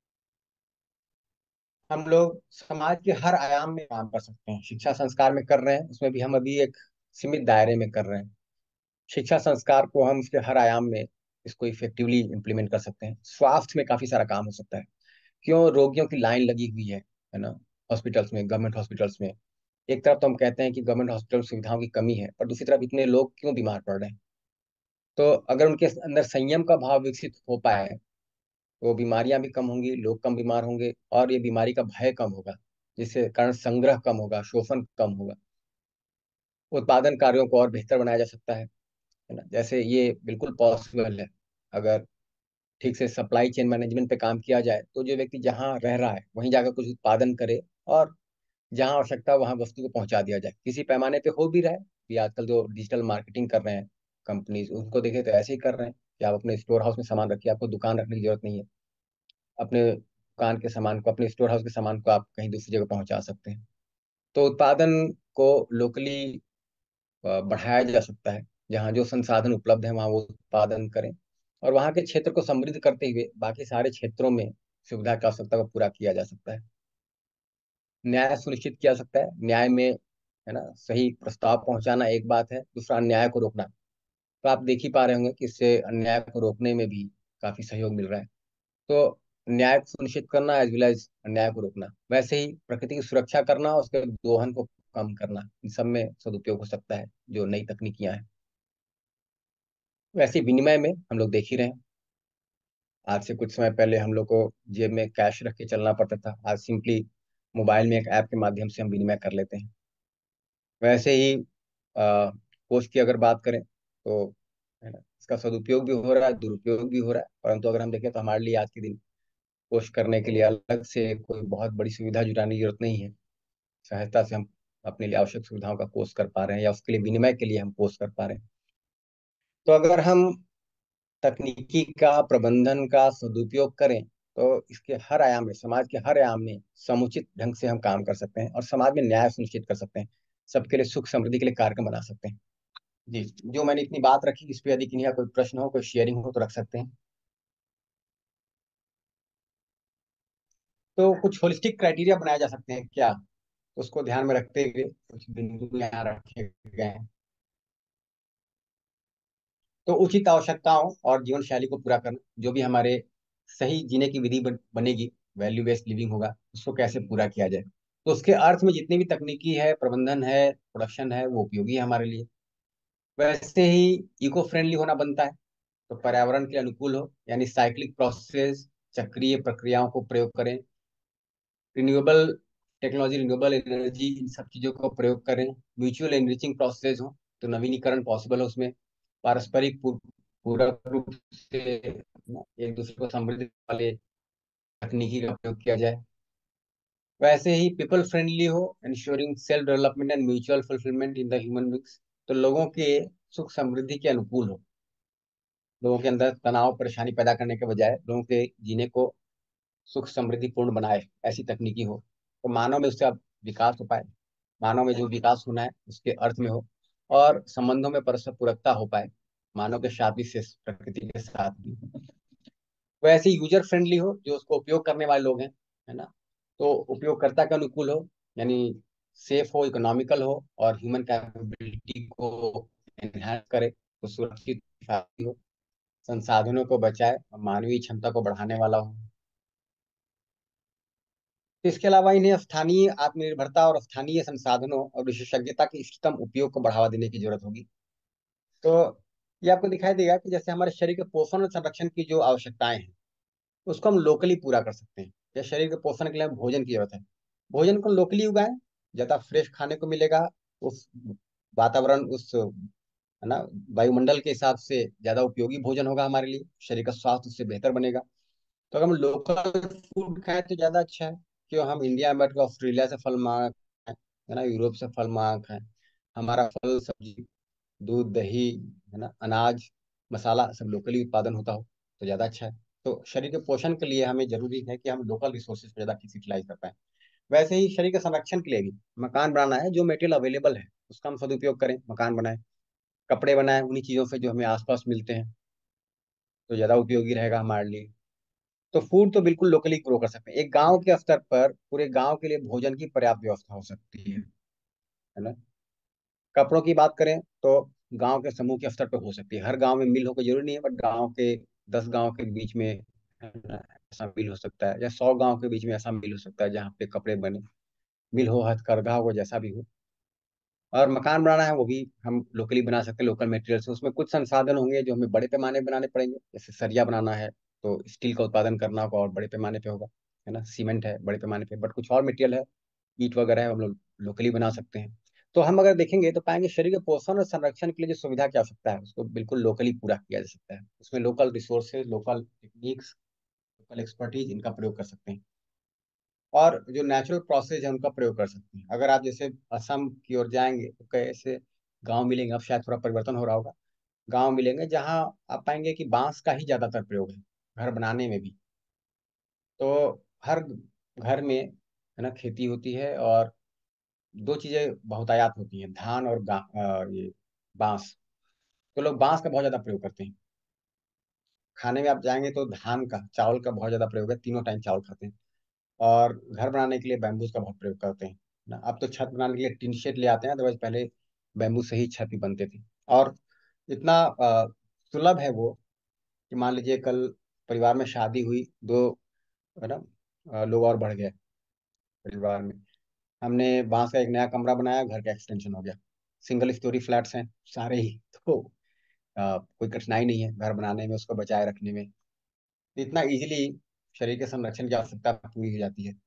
हम लोग समाज के हर आयाम में काम कर सकते हैं। शिक्षा संस्कार में कर रहे हैं, उसमें भी हम अभी एक सीमित दायरे में कर रहे हैं। शिक्षा संस्कार को हम उसके हर आयाम में इसको इफेक्टिवली इम्प्लीमेंट कर सकते हैं। स्वास्थ्य में काफी सारा काम हो सकता है। क्यों रोगियों की लाइन लगी हुई है है ना, हॉस्पिटल्स में, गवर्नमेंट हॉस्पिटल्स में। एक तरफ तो हम कहते हैं कि गवर्नमेंट हॉस्पिटल सुविधाओं की कमी है, पर दूसरी तरफ इतने लोग क्यों बीमार पड़ रहे हैं। तो अगर उनके अंदर संयम का भाव विकसित हो पाए तो बीमारियां भी कम होंगी, लोग कम बीमार होंगे और ये बीमारी का भय कम होगा, जिससे कारण संग्रह कम होगा, शोषण कम होगा। उत्पादन कार्यों को और बेहतर बनाया जा सकता है है ना। जैसे ये बिल्कुल पॉसिबल है अगर ठीक से सप्लाई चेन मैनेजमेंट पे काम किया जाए, तो जो व्यक्ति जहाँ रह रहा है वहीं जाकर कुछ उत्पादन करे और जहाँ आवश्यकता हो वहाँ वस्तु को पहुंचा दिया जाए। किसी पैमाने पे हो भी रहा है कि आजकल जो डिजिटल मार्केटिंग कर रहे हैं कंपनीज, उनको देखे तो ऐसे ही कर रहे हैं कि आप अपने स्टोर हाउस में सामान रखिए, आपको दुकान रखने की जरूरत नहीं है। अपने दुकान के सामान को, अपने स्टोर हाउस के सामान को आप कहीं दूसरी जगह पहुंचा सकते हैं। तो उत्पादन को लोकली बढ़ाया जा सकता है। जहाँ जो संसाधन उपलब्ध है वहाँ वो उत्पादन करें और वहाँ के क्षेत्र को समृद्ध करते हुए बाकी सारे क्षेत्रों में सुविधा की आवश्यकता को पूरा किया जा सकता है। न्याय सुनिश्चित किया जा सकता है। न्याय में, है ना, सही प्रस्ताव पहुंचाना एक बात है, दूसरा अन्याय को रोकना। तो आप देख ही पा रहे होंगे कि इससे अन्याय को रोकने में भी काफी सहयोग मिल रहा है। तो न्याय को सुनिश्चित करना एज वेल एज अन्याय को रोकना, वैसे ही प्रकृति की सुरक्षा करना और उसके दोहन को कम करना, इन सब में सदुपयोग हो सकता है जो नई तकनीकियां हैं। वैसे ही विनिमय में हम लोग देख ही रहे हैं, आज से कुछ समय पहले हम लोग को जेब में कैश रख के चलना पड़ता था, आज सिंपली मोबाइल में एक ऐप के माध्यम से हम विनिमय कर लेते हैं। वैसे ही आ, कोष की अगर बात करें तो, है ना, इसका सदुपयोग भी हो रहा है, दुरुपयोग भी हो रहा है, परंतु अगर हम देखें तो हमारे लिए आज के दिन कोष करने के लिए अलग से कोई बहुत बड़ी सुविधा जुटाने की जरूरत नहीं है। सहायता से हम अपने लिए आवश्यक सुविधाओं का कोष कर पा रहे हैं या उसके लिए विनिमय के लिए हम कोष कर पा रहे हैं। तो अगर हम तकनीकी का, प्रबंधन का सदुपयोग करें तो इसके हर आयाम में, समाज के हर आयाम में समुचित ढंग से हम काम कर सकते हैं और समाज में न्याय सुनिश्चित कर सकते हैं। सबके लिए सुख समृद्धि के लिए कार्यक्रम बना सकते हैं। जी, जो मैंने इतनी बात रखी, इस पे यदि किन्हीं का कोई प्रश्न हो, कोई शेयरिंग हो तो रख सकते हैं। तो कुछ होलिस्टिक क्राइटेरिया बनाए जा सकते हैं क्या, तो उसको ध्यान में रखते हुए कुछ बिंदु यहाँ रखे गए हैं। तो उचित आवश्यकताओं और जीवन शैली को पूरा करना, जो भी हमारे सही जीने की विधि बन, बनेगी, वैल्यू बेस्ड लिविंग होगा, उसको कैसे पूरा किया जाए। तो उसके अर्थ में जितनी भी तकनीकी है, प्रबंधन है, प्रोडक्शन है, वो उपयोगी है हमारे लिए। वैसे ही इको फ्रेंडली होना बनता है। तो पर्यावरण के अनुकूल हो, यानी साइक्लिक प्रोसेस, चक्रीय प्रक्रियाओं को प्रयोग करें, रिन्यूएबल टेक्नोलॉजी, रिन्यूएबल एनर्जी, इन सब चीज़ों का प्रयोग करें। म्यूचुअल एनरिचिंग प्रोसेस हो, तो नवीनीकरण पॉसिबल हो उसमें। पारस्परिक पूर- पूरक रूप से एक दूसरे को समृद्धि वाले तकनीकी का प्रयोग किया जाए। वैसे ही पीपल फ्रेंडली हो, insuring self development and mutual fulfilment in the human beings. तो लोगों के सुख समृद्धि के अनुकूल हो, लोगों के अंदर तनाव परेशानी पैदा करने के बजाय लोगों के जीने को सुख समृद्धि पूर्ण बनाए, ऐसी तकनीकी हो। तो मानव में उससे अब विकास हो पाए, मानव में जो विकास होना है उसके अर्थ में हो, और संबंधों में परस्पर पूरकता हो पाए, मानव के साथ भी, शेष प्रकृति के साथ भी। वो ऐसे यूजर फ्रेंडली हो, जो उसको उपयोग करने वाले लोग हैं, है ना, तो उपयोगकर्ता के अनुकूल हो, यानी सेफ हो, इकोनॉमिकल हो, और ह्यूमन कैपेबिलिटी को एनहांस करे, तो सुरक्षित हो, संसाधनों को बचाए और मानवीय क्षमता को बढ़ाने वाला हो। तो इसके अलावा इन्हें स्थानीय आत्मनिर्भरता और स्थानीय संसाधनों और विशेषज्ञता के इष्टतम उपयोग को बढ़ावा देने की जरूरत होगी। तो ये आपको दिखाई देगा कि जैसे हमारे शरीर के पोषण और संरक्षण की जो आवश्यकताएं हैं, उसको हम लोकली पूरा कर सकते हैं। जैसे शरीर के पोषण के लिए हमें भोजन की जरूरत है, भोजन को लोकली उगाएं, ज्यादा फ्रेश खाने को मिलेगा, उस वातावरण, उस, है ना, वायुमंडल के हिसाब से ज्यादा उपयोगी भोजन होगा हमारे लिए, शरीर का स्वास्थ्य उससे बेहतर बनेगा। तो अगर हम लोकल फूड खाएं तो ज्यादा अच्छा है। क्यों हम इंडिया में बैठ कर ऑस्ट्रेलिया से फल मंगा खाएं, है ना, यूरोप से फल मंगा खाएं। हमारा फल सब्जी, दूध दही, है ना, अनाज, मसाला सब लोकली उत्पादन होता हो तो ज्यादा अच्छा है। तो शरीर के पोषण के लिए हमें जरूरी है कि हम लोकल रिसोर्सेज पर ज्यादा यूटिलाइज कर पाए। वैसे ही शरीर के संरक्षण के लिए भी मकान बनाना है, जो मटेरियल अवेलेबल है उसका हम सदुपयोग करें, मकान बनाए, कपड़े बनाए उन्हीं चीजों से जो हमें आसपास मिलते हैं, तो ज्यादा उपयोगी रहेगा हमारे लिए। तो फूड तो बिल्कुल लोकली ग्रो कर सकते हैं। एक गांव के स्तर पर पूरे गांव के लिए भोजन की पर्याप्त व्यवस्था हो सकती है है ना। कपड़ों की बात करें तो गांव के समूह के स्तर पर हो सकती है, हर गांव में मिल हो कोई जरूरी नहीं है, बट गांव के दस गांव के बीच में, है ना, ऐसा मिल हो सकता है, या सौ गांव के बीच में ऐसा मिल हो सकता है जहाँ पे कपड़े बने, मिल हो, हथकरघा हो, जैसा भी हो। और मकान बनाना है वो भी हम लोकली बना सकते हैं, लोकल मटेरियल से। उसमें कुछ संसाधन होंगे जो हमें बड़े पैमाने पे बनाने पड़ेंगे, जैसे सरिया बनाना है तो स्टील का उत्पादन करना होगा और बड़े पैमाने पे होगा, है ना, सीमेंट है बड़े पैमाने पे, बट कुछ और मटेरियल है, ईट वगैरह है, हम लोग लोकली बना सकते हैं। तो हम अगर देखेंगे तो पाएंगे शरीर के पोषण और संरक्षण के लिए जो सुविधा की आवश्यकता है उसको बिल्कुल लोकली पूरा किया जा सकता है। उसमें local resources, local techniques, local expertise, इनका प्रयोग कर सकते हैं। और जो नेचुरल प्रोसेस है उनका प्रयोग कर सकते हैं। अगर आप जैसे असम की ओर जाएंगे तो कैसे गांव मिलेंगे, अब शायद थोड़ा परिवर्तन हो रहा होगा, गांव मिलेंगे जहां आप पाएंगे कि बांस का ही ज्यादातर प्रयोग है घर बनाने में भी। तो हर घर में, है ना, खेती होती है, और दो चीजें बहुतायत होती हैं, धान और गा, अ, ये बांस। तो लोग बांस का बहुत ज्यादा प्रयोग करते हैं। खाने में आप जाएंगे तो धान का, चावल का बहुत ज्यादा प्रयोग है, तीनों टाइम चावल खाते हैं। और घर बनाने के लिए बैम्बूज का बहुत प्रयोग करते हैं ना। अब तो छत बनाने के लिए टिन शेड ले आते हैं, अदरवाइज पहले बैम्बू से ही छत भी बनते थे। और इतना अ, सुलभ है वो कि मान लीजिए कल परिवार में शादी हुई, दो, है ना, अ, लोग और बढ़ गए परिवार में, हमने बांस का एक नया कमरा बनाया, घर का एक्सटेंशन हो गया। सिंगल स्टोरी फ्लैट्स हैं सारे ही, तो अ, कोई कठिनाई नहीं है घर बनाने में, उसको बचाए रखने में। तो इतना इजीली शरीर के संरक्षण की आवश्यकता पूरी हो जाती है।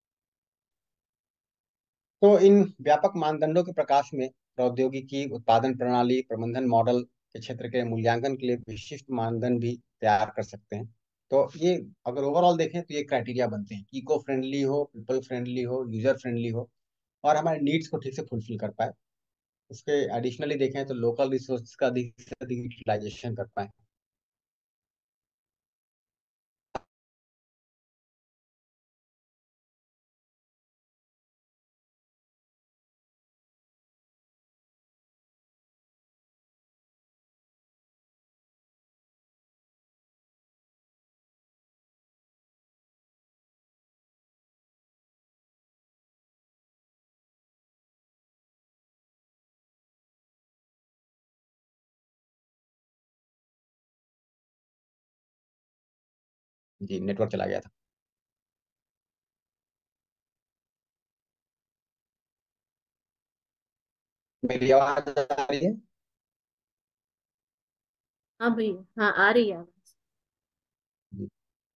तो इन व्यापक मानदंडों के प्रकाश में प्रौद्योगिकी, उत्पादन प्रणाली, प्रबंधन मॉडल के क्षेत्र के मूल्यांकन के लिए विशिष्ट मानदंड भी तैयार कर सकते हैं। तो ये, अगर ओवरऑल देखें तो ये क्राइटेरिया बनते हैं, इको फ्रेंडली हो, पीपल फ्रेंडली हो, यूजर फ्रेंडली हो, और हमारे नीड्स को ठीक से फुलफिल कर पाए। उसके एडिशनली देखें तो लोकल रिसोर्स का अधिक से अधिक यूटिलाइजेशन कर पाए। जी, नेटवर्क चला गया था। मेरी आवाज आ रही है? हाँ भैया, हाँ आ रही है आवाज। जी।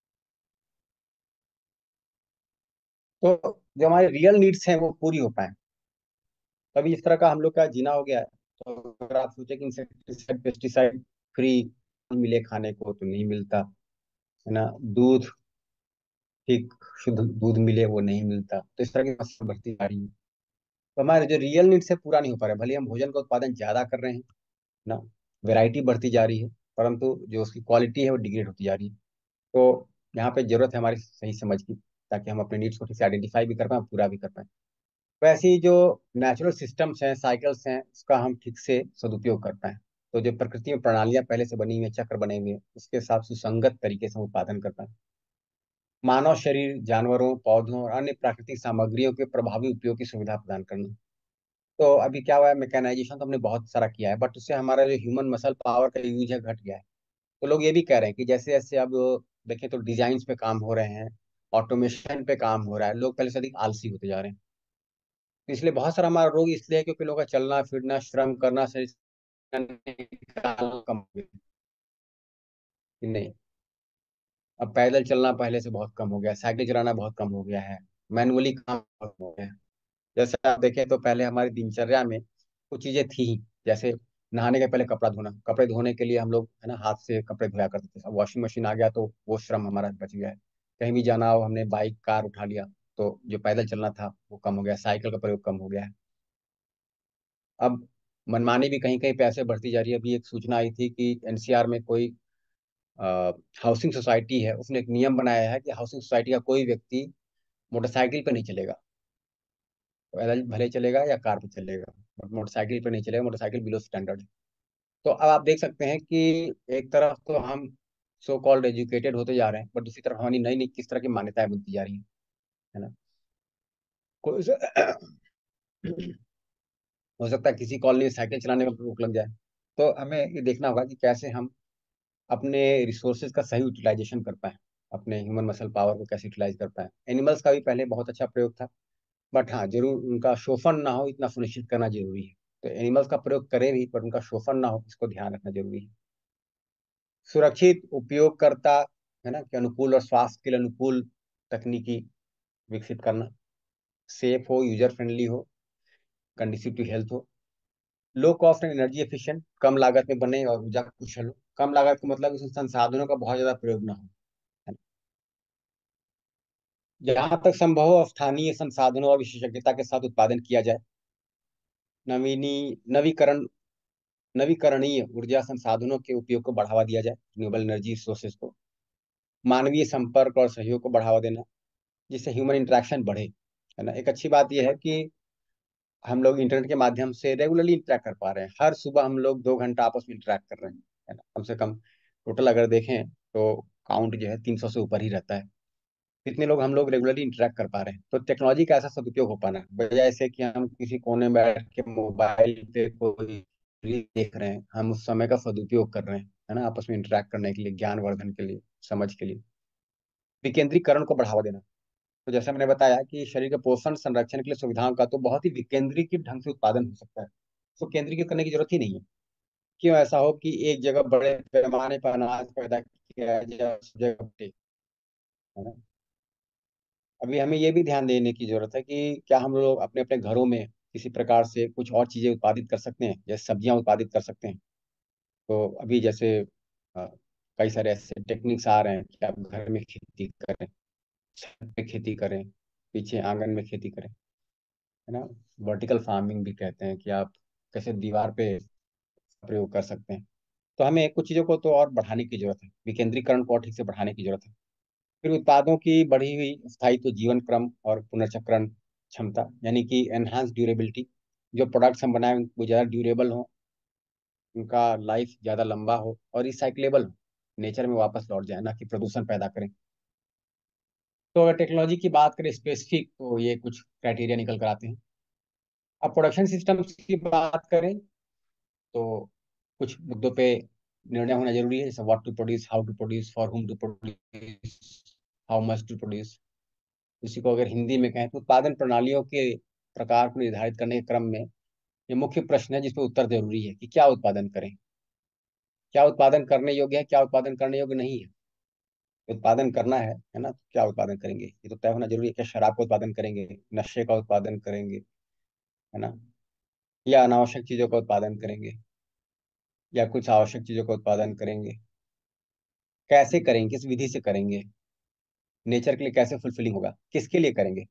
तो जो हमारे रियल नीड्स हैं वो पूरी हो पाए, तभी इस तरह का हम लोग का जीना हो गया है। तो अगर आप सोचे कि इंसेक्टिसाइड पेस्टिसाइड फ्री मिले खाने को, तो नहीं मिलता है ना। दूध, ठीक शुद्ध दूध मिले, वो नहीं मिलता। तो इस तरह की समस्या बढ़ती जा रही है। तो हमारे जो रियल नीड्स है पूरा नहीं हो पा रहा है। भले ही हम भोजन का उत्पादन ज्यादा कर रहे हैं ना, वैरायटी बढ़ती जा रही है, परंतु जो उसकी क्वालिटी है वो डिग्रेड होती जा रही है। तो यहाँ पे जरूरत है हमारी सही समझ की, ताकि हम अपने नीड्स को ठीक से आइडेंटिफाई भी कर पाए, पूरा भी कर पाए। वैसे ही जो नेचुरल सिस्टम्स हैं, साइकिल्स हैं, उसका हम ठीक से सदुपयोग कर पाए। तो जो प्रकृति में प्रणालियां पहले से बनी हुई हैं, चक्र बने हुए हैं, उसके साथ सुसंगत तरीके से हम उत्पादन कर पाए। मानव शरीर, जानवरों, पौधों और अन्य प्राकृतिक सामग्रियों के प्रभावी उपयोग की सुविधा प्रदान करना। तो अभी क्या हुआ है, मैकेनाइजेशन तो हमने बहुत सारा किया है, बट उससे हमारा जो ह्यूमन मसल पावर का यूज है घट गया है। तो लोग ये भी कह रहे हैं कि जैसे जैसे अब देखें तो डिजाइन पे काम हो रहे हैं, ऑटोमेशन पे काम हो रहा है, लोग पहले से अधिक आलसी होते जा रहे हैं। तो इसलिए बहुत सारा हमारा रोग इसलिए है क्योंकि लोगों का चलना फिरना, श्रम करना, शरीर निकालना कम हो गया कि नहीं। अब पैदल चलना पहले से बहुत कम हो गया, साइकिल चलाना बहुत कम हो गया है, मैनुअली काम बहुत हो गया है। जैसे आप देखें तो पहले हमारी दिनचर्या में कुछ चीजें थी ही, जैसे नहाने के पहले कपड़ा धोना, कपड़े धोने के लिए हम लोग है ना हाथ से कपड़े धोया करते थे। अब वॉशिंग मशीन आ गया तो वो श्रम हमारा बच गया है। कहीं भी जाना हो, हमने बाइक कार उठा लिया, तो जो पैदल चलना था वो कम हो गया, साइकिल का प्रयोग कम हो गया है। अब मनमानी भी कहीं कहीं पैसे बढ़ती जा रही है। अभी एक सूचना आई थी कि एन सी आर में कोई हाउसिंग सोसाइटी है, उसने एक नियम बनाया है कि हाउसिंग सोसाइटी का कोई व्यक्ति मोटरसाइकिल पे नहीं चलेगा। पैदल भले चलेगा या कार पे चलेगा, बट मोटरसाइकिल पे नहीं चलेगा। मोटरसाइकिल बिलो स्टैंडर्ड है। तो अब आप देख सकते हैं कि एक तरफ तो हम सो कॉल्ड एजुकेटेड होते जा रहे हैं, बट दूसरी तरफ हमारी नई नई किस तरह की मान्यताएं बनती जा रही हैं, है ना। कोई हो सकता है किसी कॉलोनी में साइकिल चलाने में रोक लग जाए। तो हमें ये देखना होगा कि कैसे हम अपने रिसोर्सेज का सही यूटिलाइजेशन कर पाए, अपने ह्यूमन मसल पावर को कैसे यूटिलाइज कर पाए। एनिमल्स का भी पहले बहुत अच्छा प्रयोग था, बट हाँ जरूर उनका शोषण ना हो, इतना सुनिश्चित करना जरूरी है। तो एनिमल्स का प्रयोग करें भी, पर उनका शोषण ना हो, इसको ध्यान रखना जरूरी है। सुरक्षित उपयोगकर्ता है ना के अनुकूल और स्वास्थ्य के लिए अनुकूल तकनीकी विकसित करना, सेफ हो, यूजर फ्रेंडली हो, कंडीसिव टू हेल्थ हो, low cost and energy efficient, कम लागत में बने और ऊर्जा कुशल हो। कम लागत का मतलब इसमें संसाधनों का बहुत ज्यादा प्रयोग ना हो, है ना? जहां तक संभव हो स्थानीय संसाधनों और विशेषज्ञता के साथ उत्पादन किया जाए। नवीनी नवीकरण नवीकरणीय ऊर्जा संसाधनों के उपयोग को बढ़ावा दिया जाए, रिन्यूएबल एनर्जी सोर्सेज को। मानवीय संपर्क और सहयोग को बढ़ावा देना, जिससे ह्यूमन इंटरेक्शन बढ़े, है ना। एक अच्छी बात यह है कि हम लोग इंटरनेट के माध्यम से रेगुलरली इंटरेक्ट कर पा रहे हैं। हर सुबह हम लोग दो घंटा आपस में इंटरेक्ट कर रहे हैं, है ना। कम से कम टोटल अगर देखें तो काउंट जो है तीन सौ से ऊपर ही रहता है। इतने लोग हम लोग रेगुलरली इंटरेक्ट कर पा रहे हैं। तो टेक्नोलॉजी का ऐसा सदुपयोग हो पाना, बजाय ऐसे कि हम किसी कोने में बैठ के मोबाइल पे कोई रील देख रहे हैं, हम उस समय का सदुपयोग कर रहे हैं, है ना, आपस में इंटरेक्ट करने के लिए, ज्ञानवर्धन के लिए, समझ के लिए। विकेंद्रीकरण को बढ़ावा देना, तो जैसे मैंने बताया कि शरीर के पोषण संरक्षण के लिए सुविधाओं का तो बहुत ही विकेंद्रीकृत ढंग से उत्पादन हो सकता है। तो केंद्रीकृत करने की जरूरत ही नहीं है। क्यों ऐसा हो कि एक जगह बड़े पैमाने पर अनाज पैदा किया जाए, उस जगह पे, है ना। अभी हमें ये भी ध्यान देने की जरूरत है कि क्या हम लोग अपने अपने घरों में किसी प्रकार से कुछ और चीजें उत्पादित कर सकते हैं, जैसे सब्जियां उत्पादित कर सकते हैं। तो अभी जैसे अ, कई सारे ऐसे टेक्निक्स आ रहे हैं कि आप घर में खेती करें, छत पे खेती करें, पीछे आंगन में खेती करें, है ना। वर्टिकल फार्मिंग भी कहते हैं कि आप कैसे दीवार पे प्रयोग कर सकते हैं। तो हमें कुछ चीज़ों को तो और बढ़ाने की जरूरत है, विकेंद्रीकरण को और ठीक से बढ़ाने की जरूरत है। फिर उत्पादों की बढ़ी हुई स्थायित्व, जीवन क्रम और पुनर्चक्रण क्षमता, यानी कि एनहांस ड्यूरेबिलिटी। जो प्रोडक्ट्स हम बनाए वो ज़्यादा ड्यूरेबल हो, उनका लाइफ ज़्यादा लंबा हो और रिसाइकलेबल हो, नेचर में वापस लौट जाए, ना कि प्रदूषण पैदा करें। तो अगर टेक्नोलॉजी की बात करें स्पेसिफिक, तो ये कुछ क्राइटेरिया निकल कर आते हैं। अब प्रोडक्शन सिस्टम्स की बात करें तो कुछ मुद्दों पे निर्णय होना जरूरी है, जैसे what to produce, how to produce, for whom to produce, how much to produce. इसी को अगर हिंदी में कहें तो उत्पादन प्रणालियों के प्रकार को निर्धारित करने के क्रम में ये मुख्य प्रश्न है जिस पर उत्तर जरूरी है कि क्या उत्पादन करें, क्या उत्पादन करने योग्य है, क्या उत्पादन करने योग्य नहीं है। उत्पादन करना है है ना, तो क्या उत्पादन करेंगे ये तो तय होना जरूरी है। क्या शराब का उत्पादन करेंगे, नशे का उत्पादन करेंगे, है ना, या अनावश्यक चीजों का उत्पादन करेंगे, या कुछ आवश्यक चीजों का उत्पादन करेंगे, कैसे करेंगे, किस विधि से करेंगे, नेचर के लिए कैसे फुलफिलिंग होगा, किसके लिए करेंगे।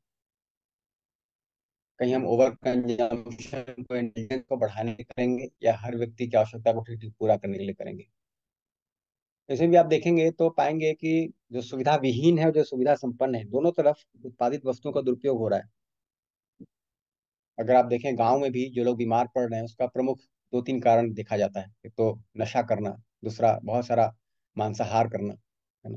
कहीं हम ओवर कंजम्पशन को, इंटेलिजेंस को बढ़ाने के लिए करेंगे, या हर व्यक्ति की आवश्यकता को ठीक ठीक पूरा करने के लिए करेंगे। इसमें भी आप देखेंगे तो पाएंगे कि जो सुविधा विहीन है और जो सुविधा संपन्न है, दोनों तरफ उत्पादित वस्तुओं का दुरुपयोग हो रहा है। अगर आप देखें गांव में भी जो लोग बीमार पड़ रहे हैं उसका प्रमुख दो तीन कारण देखा जाता है। एक तो नशा करना, दूसरा बहुत सारा मांसाहार करना, है ना,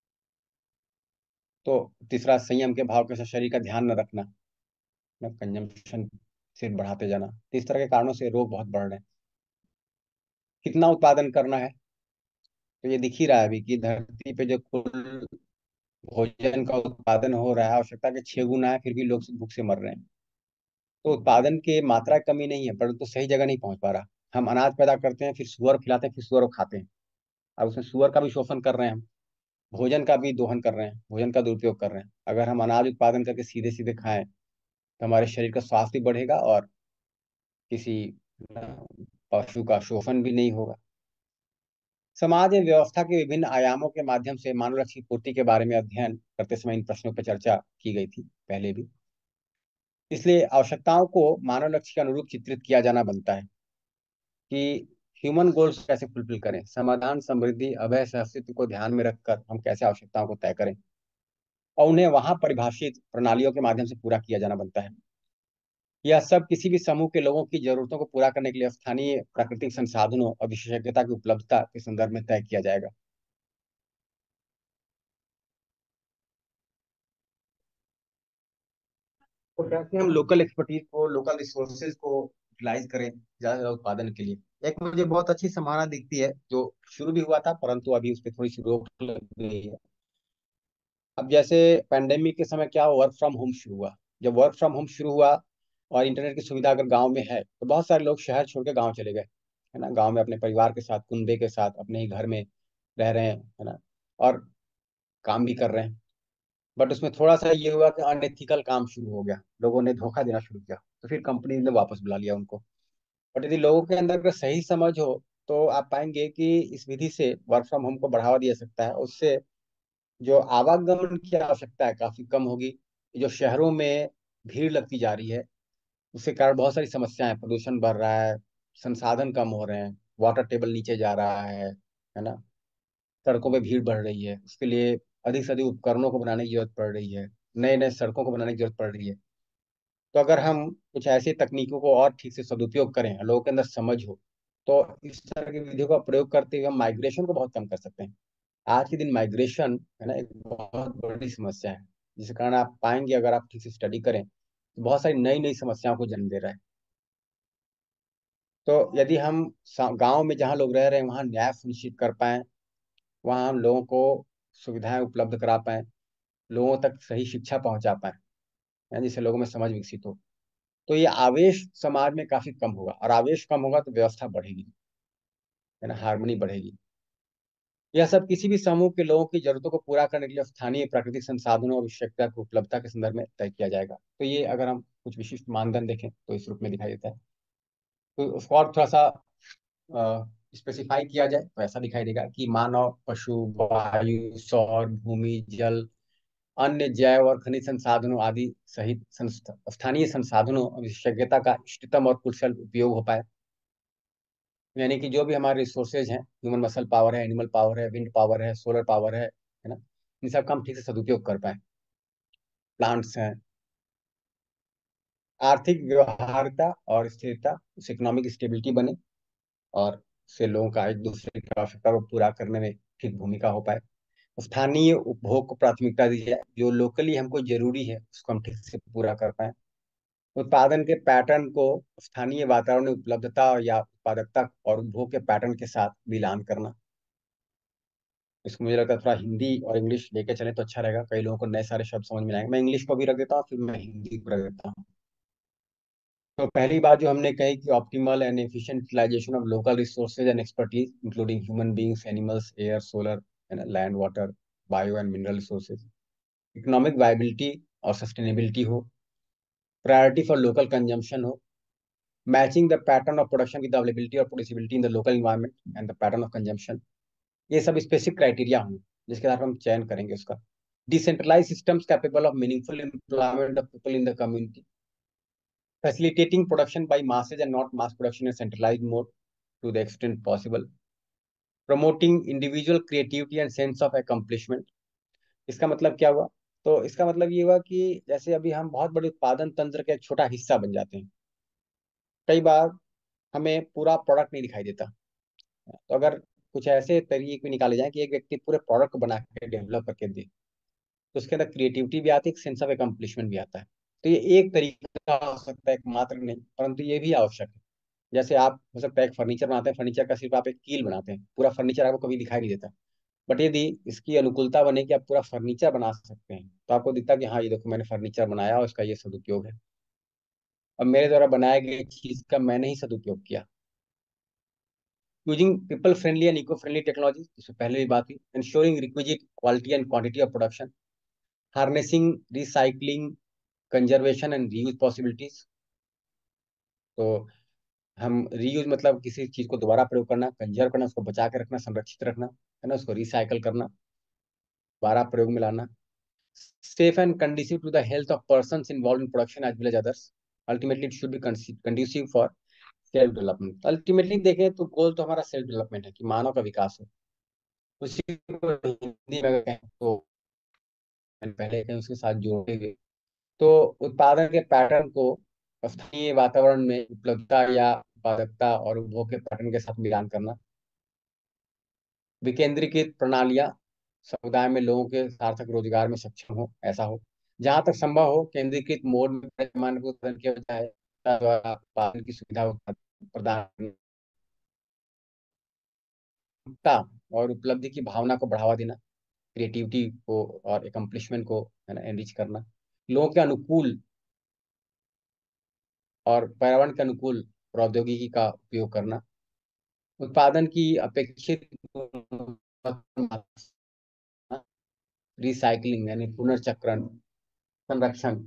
तो तीसरा संयम के भाव के साथ शरीर का ध्यान न रखना, ना कंजम्पशन सिर्फ बढ़ाते जाना। तो इस तरह के कारणों से रोग बहुत बढ़ रहे हैं। कितना उत्पादन करना है, तो ये दिख ही रहा है अभी कि धरती पे जो कुल भोजन का उत्पादन हो रहा है आवश्यकता के छह गुना है, फिर भी लोग भूख से मर रहे हैं। तो उत्पादन की मात्रा की कमी नहीं है, परंतु सही जगह नहीं पहुंच पा रहा। हम अनाज पैदा करते हैं, फिर सुअर खिलाते हैं, फिर सुअर को खाते हैं। अब उसमें सुअर का भी शोषण कर रहे हैं हम, भोजन का भी दोहन कर रहे हैं, भोजन का दुरुपयोग कर रहे हैं। अगर हम अनाज उत्पादन करके सीधे सीधे खाएं तो हमारे शरीर का स्वास्थ्य भी बढ़ेगा और किसी अ, पशु का शोषण भी नहीं होगा। समाज में व्यवस्था के विभिन्न आयामों के माध्यम से मानव लक्ष्य की पूर्ति के बारे में अध्ययन करते समय इन प्रश्नों पर चर्चा की गई थी पहले भी। इसलिए आवश्यकताओं को मानव लक्ष्य के अनुरूप चित्रित किया जाना बनता है कि ह्यूमन गोल्स कैसे फुलफिल करें, समाधान, समृद्धि, अभय सह अस्तित्व को ध्यान में रखकर हम कैसे आवश्यकताओं को तय करें और उन्हें वहां परिभाषित प्रणालियों के माध्यम से पूरा किया जाना बनता है। यह सब किसी भी समूह के लोगों की जरूरतों को पूरा करने के लिए स्थानीय प्राकृतिक संसाधनों और विशेषज्ञता की उपलब्धता के संदर्भ में तय किया जाएगा। तो कैसे हम लोकल एक्सपर्टीज को, लोकल रिसोर्सेज को यूटिलाइज करें ज्यादा से ज्यादा उत्पादन के लिए। एक मुझे बहुत अच्छी संभावना दिखती है जो शुरू भी हुआ था परंतु अभी उस पर थोड़ी सी रोक लग गई है। अब जैसे पैंडेमिक के समय क्या वर्क फ्रॉम होम शुरू हुआ। जब वर्क फ्रॉम होम शुरू हुआ और इंटरनेट की सुविधा अगर गांव में है तो बहुत सारे लोग शहर छोड़ के गांव चले गए, है ना, गांव में अपने परिवार के साथ, कुनबे के साथ अपने ही घर में रह रहे हैं, है ना, और काम भी कर रहे हैं। बट उसमें थोड़ा सा ये हुआ कि अनएथिकल काम शुरू हो गया, लोगों ने धोखा देना शुरू किया, तो फिर कंपनी ने वापस बुला लिया उनको। बट यदि लोगों के अंदर अगर सही समझ हो तो आप पाएंगे कि इस विधि से वर्क फ्रॉम होम को बढ़ावा दिया सकता है। उससे जो आवागमन की आवश्यकता है काफी कम होगी। जो शहरों में भीड़ लगती जा रही है उसके कारण बहुत सारी समस्याएं, प्रदूषण बढ़ रहा है, संसाधन कम हो रहे हैं, वाटर टेबल नीचे जा रहा है है ना, सड़कों पे भीड़ बढ़ रही है, उसके लिए अधिक से अधिक उपकरणों को बनाने की जरूरत पड़ रही है, नए नए सड़कों को बनाने की जरूरत पड़ रही है। तो अगर हम कुछ ऐसी तकनीकों को और ठीक से सदुपयोग करें, लोगों के अंदर समझ हो, तो इस तरह की विधियों का प्रयोग करते हुए हम माइग्रेशन को बहुत कम कर सकते हैं। आज के दिन माइग्रेशन, है ना, एक बहुत बड़ी समस्या है जिसके कारण आप पाएंगे अगर आप ठीक से स्टडी करें तो बहुत सारी नई नई समस्याओं को जन्म दे रहा है। तो यदि हम गांव में जहाँ लोग रह रहे हैं वहाँ न्याय सुनिश्चित कर पाए, वहाँ हम लोगों को सुविधाएं उपलब्ध करा पाए, लोगों तक सही शिक्षा पहुंचा पाए, है, जिससे लोगों में समझ विकसित हो, तो ये आवेश समाज में काफी कम होगा, और आवेश कम होगा तो व्यवस्था बढ़ेगी, है ना, हार्मनी बढ़ेगी। यह सब किसी भी समूह के लोगों की जरूरतों को पूरा करने के लिए स्थानीय प्राकृतिक संसाधनों और आवश्यकता की उपलब्धता के संदर्भ में तय किया जाएगा। तो ये अगर हम कुछ विशिष्ट मानदंड देखें तो इस रूप में दिखाई देता है। तो उसको और थोड़ा सा स्पेसिफाई किया जाए तो ऐसा दिखाई देगा कि मानव, पशु, वायु, सौर, भूमि, जल, अन्य जैव और खनिज संसाधनों आदि सहित संस्थ- स्थानीय संसाधनों और विशेषज्ञता का इष्टतम और कुशल उपयोग हो पाए। यानी कि जो भी हमारे रिसोर्सेज हैं, ह्यूमन मसल पावर है, एनिमल पावर है, विंड पावर है, सोलर पावर है है ना, इन सब का हम ठीक से सदुपयोग कर पाए। प्लांट्स हैं, आर्थिक व्यवहार्यता और स्थिरता, उस इकोनॉमिक स्टेबिलिटी बने, और से लोगों का एक दूसरे की आवश्यकता को पूरा करने में ठीक भूमिका हो पाए। स्थानीय उपभोग को प्राथमिकता दी जाए, जो लोकली हमको जरूरी है उसको हम ठीक से पूरा कर पाए। उत्पादन के पैटर्न को स्थानीय वातावरण में उपलब्धता या उत्पादकता और उपभोग के पैटर्न के साथ मिलान करना। इसको मुझे लगता है थोड़ा हिंदी और इंग्लिश लेके चले तो अच्छा रहेगा, कई लोगों को नए सारे शब्द समझ में आएंगे। मैं इंग्लिश को भी रख देता हूँ, फिर मैं हिंदी को रख देता हूँ। तो पहली बात जो हमने कही कि optimal and efficient utilization of local resources and expertise including human beings, animals, air, solar and land, water, bio and mineral resources. Economic viability और सस्टेनेबिलिटी हो, प्रायोरिटी फॉर लोकल कंजम्पशन हो, matching the pattern of production with availability और producibility in the local environment and the pattern of consumption. ये सब specific criteria होंगे जिसके आधार पर हम चयन करेंगे उसका। Decentralize systems capable of meaningful employment of people in the community, facilitating production by masses and not mass production in a centralized mode to the extent possible, promoting individual creativity and sense of accomplishment। इसका मतलब क्या हुआ? तो इसका मतलब ये हुआ कि जैसे अभी हम बहुत बड़े उत्पादन तंत्र का एक छोटा हिस्सा बन जाते हैं, कई बार हमें पूरा प्रोडक्ट नहीं दिखाई देता। तो अगर कुछ ऐसे तरीके निकाले जाए कि एक व्यक्ति पूरे प्रोडक्ट को बना के डेवलप करके दे, तो उसके अंदर क्रिएटिविटी भी आती है, एक सेंस ऑफ अकम्पलिशमेंट भी आता है। तो ये एक तरीका हो सकता है, एक मात्र नहीं, परंतु ये भी आवश्यक है। जैसे आप हो सकता है एक फर्नीचर बनाते हैं, फर्नीचर का सिर्फ आप एक कील बनाते हैं, पूरा फर्नीचर आपको कभी दिखाई नहीं देता। बट यदि इसकी अनुकूलता बने कि आप पूरा फर्नीचर बना सकते हैं, तो आपको दिखता है कि हाँ, ये देखो मैंने फर्नीचर बनाया और इसका ये सदुपयोग है। अब मेरे द्वारा बनाए गए चीज का मैंने ही सदुपयोग किया। Using people friendly and eco friendly technology, इससे पहले भी बात हुई। Insuring requisite quality and quantity of production, harnessing recycling, conservation and reuse possibilities. तो हम रीयूज मतलब किसी चीज को दोबारा प्रयोग करना, कंजर्व करना, उसको बचा के रखना, संरक्षित रखना, है ना, उसको रिसाइकल करना, दोबारा प्रयोग में लाना। Safe and conducive to the health of persons involve in production as well as others. Ultimately it should be conducive for self development. Ultimately देखें तो गोल तो हमारा सेल्फ डेवलपमेंट है, कि मानव का विकास हो। उसी को हिंदी में अगर कहें तो पहले कहें उसके साथ जोड़े हुए, तो उत्पादन के पैटर्न को स्थानीय वातावरण में उपलब्धता या उत्पादकता और उपभोग के पैटर्न के साथ मिलान करना। विकेंद्रीकृत प्रणालियां समुदाय में लोगों के सार्थक रोजगार में सक्षम हो, ऐसा हो। जहां तक संभव हो केंद्रीकृत मोड में पैमाने को उत्पादन किया जाए, द्वारा उत्पादन की सुविधा प्रदान करना और उपलब्धि की भावना को बढ़ावा देना, क्रिएटिविटी को और एकम्प्लिशमेंट को, है ना, एनरिच करना। लोगों के अनुकूल और पर्यावरण के अनुकूल प्रौद्योगिकी का उपयोग करना, उत्पादन की अपेक्षित रिसाइकलिंग यानी पुनर्चक्रण, संरक्षण।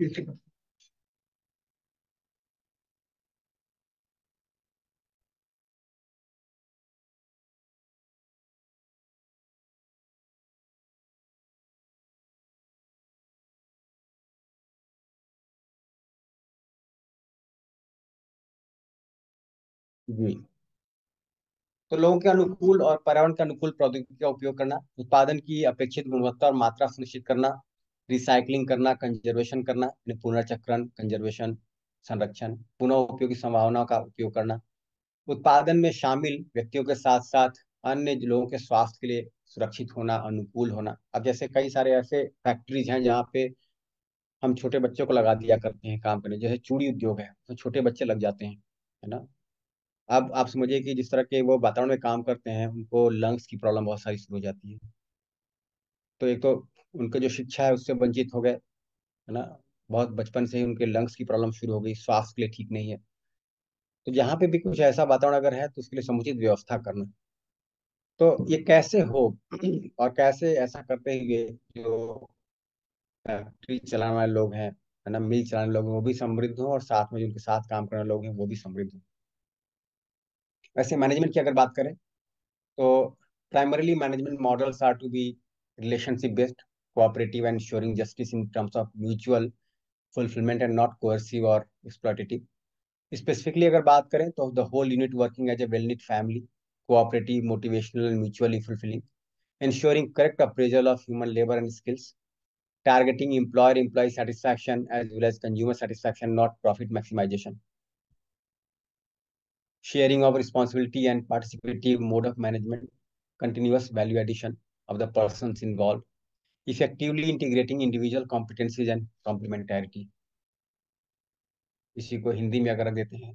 जी। तो लोगों के अनुकूल और पर्यावरण के अनुकूल प्रौद्योगिकी का उपयोग करना, उत्पादन की अपेक्षित गुणवत्ता और मात्रा सुनिश्चित करना, रिसाइकलिंग करना, कंजर्वेशन करना, यानी पुनर्चक्रण, कंजर्वेशन, संरक्षण, पुनः उपयोग की संभावनाओं का उपयोग करना। उत्पादन में शामिल व्यक्तियों के साथ साथ अन्य लोगों के स्वास्थ्य के लिए सुरक्षित होना, अनुकूल होना। अब जैसे कई सारे ऐसे फैक्ट्रीज हैं जहाँ पे हम छोटे बच्चों को लगा दिया करते हैं काम करने, जैसे चूड़ी उद्योग है, तो छोटे बच्चे लग जाते हैं, है ना। अब आप समझिए कि जिस तरह के वो वातावरण में काम करते हैं, उनको लंग्स की प्रॉब्लम बहुत सारी शुरू हो जाती है। तो एक तो उनका जो शिक्षा है उससे वंचित हो गए, है ना। बहुत बचपन से ही उनके लंग्स की प्रॉब्लम शुरू हो गई, स्वास्थ्य के लिए ठीक नहीं है। तो जहाँ पे भी कुछ ऐसा वातावरण अगर है तो उसके लिए समुचित व्यवस्था करना। तो ये कैसे हो और कैसे ऐसा करते हुए जो फैक्ट्री चलाने वाले लोग हैं, है ना, मिल चलाने वाले लोग हैं, वो भी समृद्ध हो, और साथ में जो उनके साथ काम करने वाले लोग हैं वो भी समृद्ध हो। वैसे मैनेजमेंट की अगर बात करें तो primarily management models are to be relationship based, cooperative and ensuring justice in terms of mutual fulfillment and not coercive or exploitative। Specifically अगर बात करें तो the whole unit working as a well-knit family, cooperative, motivational and mutually fulfilling, ensuring correct appraisal of human labor and skills, targeting employer-employee satisfaction as well as consumer satisfaction, not profit maximization, sharing of responsibility and participative mode of management, continuous value addition of the persons involved, effectively integrating individual competencies and complementarity। इसी को हिंदी में अगर रख देते हैं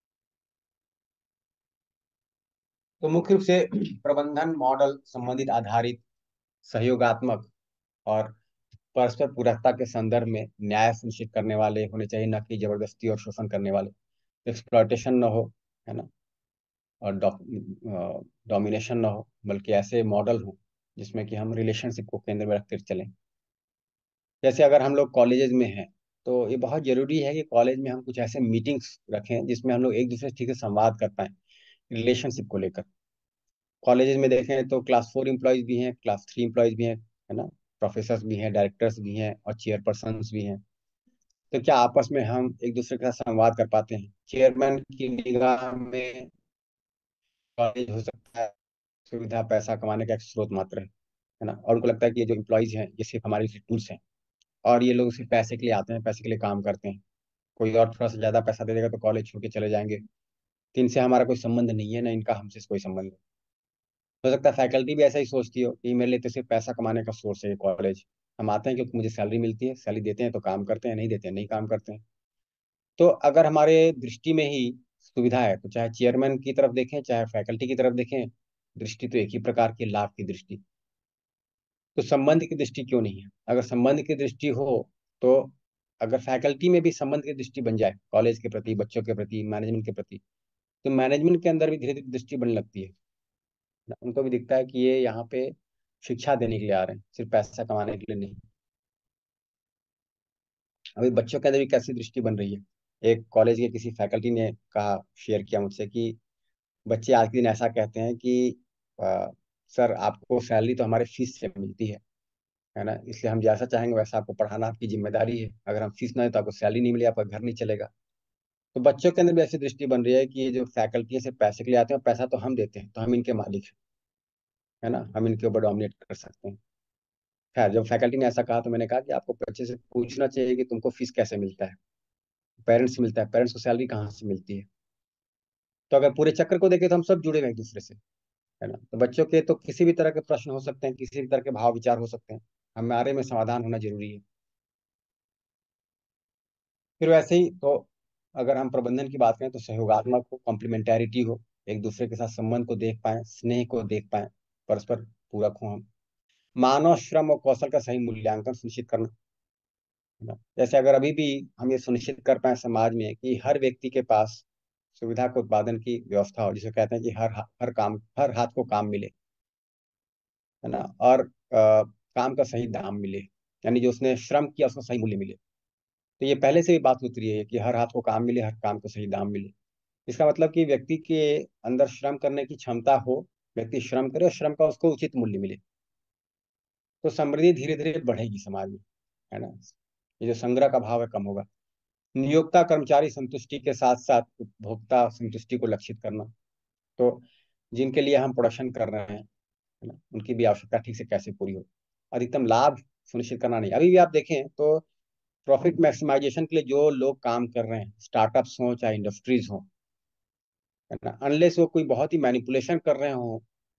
तो मुख्य रूप से प्रबंधन मॉडल संबंधित आधारित सहयोगात्मक और परस्पर पूरकता के संदर्भ में न्याय सुनिश्चित करने वाले होने चाहिए, न कि जबरदस्ती और शोषण करने वाले। एक्सप्लॉयटेशन न हो, है ना, और डोमिनेशन ना हो, बल्कि ऐसे मॉडल हो जिसमें कि हम रिलेशनशिप को केंद्र में रखकर चलें। जैसे अगर हम लोग कॉलेजेस में हैं तो ये बहुत जरूरी है कि कॉलेज में हम कुछ ऐसे मीटिंग्स रखें जिसमें हम लोग एक दूसरे से ठीक से संवाद कर पाएं रिलेशनशिप को लेकर। कॉलेजेस में देखें तो क्लास फोर इम्प्लॉयज भी हैं, क्लास थ्री इम्प्लॉयज भी हैं, है ना, प्रोफेसर भी हैं, डायरेक्टर्स भी हैं और चेयरपर्सन भी हैं। तो क्या आपस में हम एक दूसरे के साथ संवाद कर पाते हैं? चेयरमैन की निगाह में कॉलेज हो सकता है सुविधा पैसा कमाने का एक स्रोत मात्र है है ना, और उनको लगता है कि ये जो इम्प्लॉयज हैं ये सिर्फ हमारे टूल्स हैं और ये लोग सिर्फ पैसे के लिए आते हैं, पैसे के लिए काम करते हैं। कोई और थोड़ा सा ज्यादा पैसा दे देगा तो कॉलेज छोड़ के चले जाएंगे, तो इनसे हमारा कोई संबंध नहीं है, ना इनका हमसे कोई संबंध है। हो सकता है फैकल्टी भी ऐसा ही सोचती हो कि मेरे लिए तो सिर्फ पैसा कमाने का सोर्स है ये कॉलेज। हम आते हैं क्योंकि मुझे सैलरी मिलती है, सैलरी देते हैं तो काम करते हैं, नहीं देते हैं नहीं काम करते हैं। तो अगर हमारे दृष्टि में ही सुविधा है तो चाहे चेयरमैन की तरफ देखें चाहे फैकल्टी की तरफ देखें, दृष्टि तो एक ही प्रकार की, लाभ की दृष्टि। तो संबंध की दृष्टि क्यों नहीं है? अगर संबंध की दृष्टि हो तो अगर फैकल्टी में भी संबंध की दृष्टि बन जाए कॉलेज के प्रति, बच्चों के प्रति, मैनेजमेंट के प्रति, तो मैनेजमेंट के अंदर भी धीरे धीरे दृष्टि बनने लगती है ना। उनको भी दिखता है कि ये यहाँ पे शिक्षा देने के लिए आ रहे हैं, सिर्फ पैसा कमाने के लिए नहीं। अभी बच्चों के अंदर भी कैसी दृष्टि बन रही है? एक कॉलेज के किसी फैकल्टी ने कहा, शेयर किया मुझसे कि बच्चे आज के दिन ऐसा कहते हैं कि आ, सर आपको सैलरी तो हमारे फीस से मिलती है है ना, इसलिए हम जैसा चाहेंगे वैसा आपको पढ़ाना आपकी जिम्मेदारी है, अगर हम फीस ना दे तो आपको सैलरी नहीं मिले, आपका घर नहीं चलेगा। तो बच्चों के अंदर भी ऐसी दृष्टि बन रही है कि ये जो फैकल्टी से पैसे के लिए आते हैं, पैसा तो हम देते हैं तो हम इनके मालिक हैं, है ना, हम इनके ऊपर डोमिनेट कर सकते हैं। खैर जब फैकल्टी ने ऐसा कहा तो मैंने कहा कि आपको बच्चे से पूछना चाहिए कि तुमको फीस कैसे मिलता है, पेरेंट्स से मिलता है, पेरेंट्स को सैलरी कहाँ से मिलती है। तो अगर पूरे चक्र को देखें तो हम सब जुड़े हुए हैं एक दूसरे से, है ना। तो बच्चों के तो किसी भी तरह के प्रश्न हो सकते हैं, किसी भी तरह के भाव विचार हो सकते हैं, हमारे में समाधान होना जरूरी है। फिर वैसे ही तो अगर हम प्रबंधन की बात करें तो सहयोगात्मक हो, कॉम्प्लीमेंटैरिटी हो, एक दूसरे के साथ संबंध को देख पाए, स्नेह को देख पाए, परस्पर पूरक हो हम। मानव श्रम और कौशल का सही मूल्यांकन सुनिश्चित करना, है ना। जैसे अगर अभी भी हम ये सुनिश्चित कर पाए समाज में कि हर व्यक्ति के पास सुविधा को उत्पादन की व्यवस्था हो, जिसे कहते हैं कि हर हा- हर काम, हर हाथ को काम मिले, है ना, और अ, काम का सही दाम मिले, यानी जो उसने श्रम किया उसको सही मूल्य मिले। तो ये पहले से भी बात उतरी है कि हर हाथ को काम मिले, हर काम को सही दाम मिले। इसका मतलब कि व्यक्ति के अंदर श्रम करने की क्षमता हो, व्यक्ति श्रम करे और श्रम का उसको उचित मूल्य मिले, तो समृद्धि धीरे धीरे बढ़ेगी समाज में, है ना। ये जो संग्रह का भाव है कम होगा। नियोक्ता कर्मचारी संतुष्टि के साथ साथ उपभोक्ता संतुष्टि को लक्षित करना, तो जिनके लिए हम प्रोडक्शन कर रहे हैं, है ना, उनकी भी आवश्यकता ठीक से कैसे पूरी हो, अधिकतम लाभ सुनिश्चित करना नहीं। अभी भी आप देखें तो प्रॉफिट मैक्सिमाइजेशन के लिए जो लोग काम कर रहे हैं, स्टार्टअप्स हों चाहे इंडस्ट्रीज हों, है ना, अनलेस वो कोई बहुत ही मैनिपुलेशन कर रहे हो,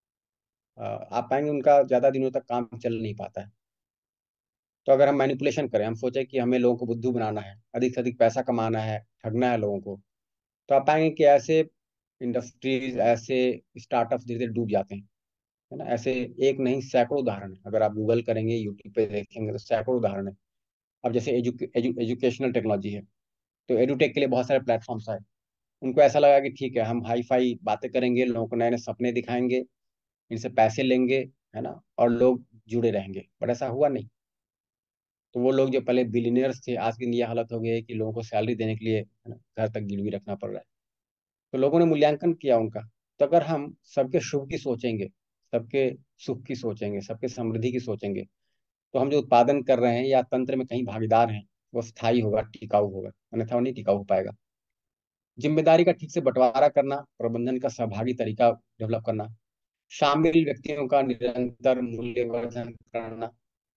आप पाएंगे उनका ज्यादा दिनों तक काम चल नहीं पाता है। तो अगर हम मैनिपुलेशन करें, हम सोचे कि हमें लोगों को बुद्धू बनाना है, अधिक से अधिक पैसा कमाना है, ठगना है लोगों को, तो आप पाएंगे कि ऐसे इंडस्ट्रीज, ऐसे स्टार्टअप्स धीरे धीरे डूब जाते हैं, है ना। ऐसे एक नहीं सैकड़ों उदाहरण है, अगर आप गूगल करेंगे, यूट्यूब पे देखेंगे तो सैकड़ों उदाहरण है। अब जैसे एजु, एजु, एजुकेशनल टेक्नोलॉजी है, तो एडुटेक के लिए बहुत सारे प्लेटफॉर्म्स आए। उनको ऐसा लगा कि ठीक है हम हाई फाई बातें करेंगे, लोगों को नए नए सपने दिखाएंगे, इनसे पैसे लेंगे, है ना, और लोग जुड़े रहेंगे, बट ऐसा हुआ नहीं। तो वो लोग जो पहले बिलियनियर्स थे, आज की ये हालत हो गई है कि लोगों को सैलरी देने के लिए, है ना, घर तक गिरवी रखना पड़ रहा है। तो लोगों ने मूल्यांकन किया उनका। तो अगर हम सबके शुभ की सोचेंगे, सबके सुख की सोचेंगे, सबके समृद्धि की सोचेंगे, तो हम जो उत्पादन कर रहे हैं या तंत्र में कहीं भागीदार हैं, वो स्थायी होगा, टिकाऊ होगा, अन्यथा वो नहीं टिकाऊ हो पाएगा। जिम्मेदारी का ठीक से बंटवारा करना, प्रबंधन का सहभागी तरीका डेवलप करना, शामिल व्यक्तियों का निरंतर मूल्यवर्धन करना।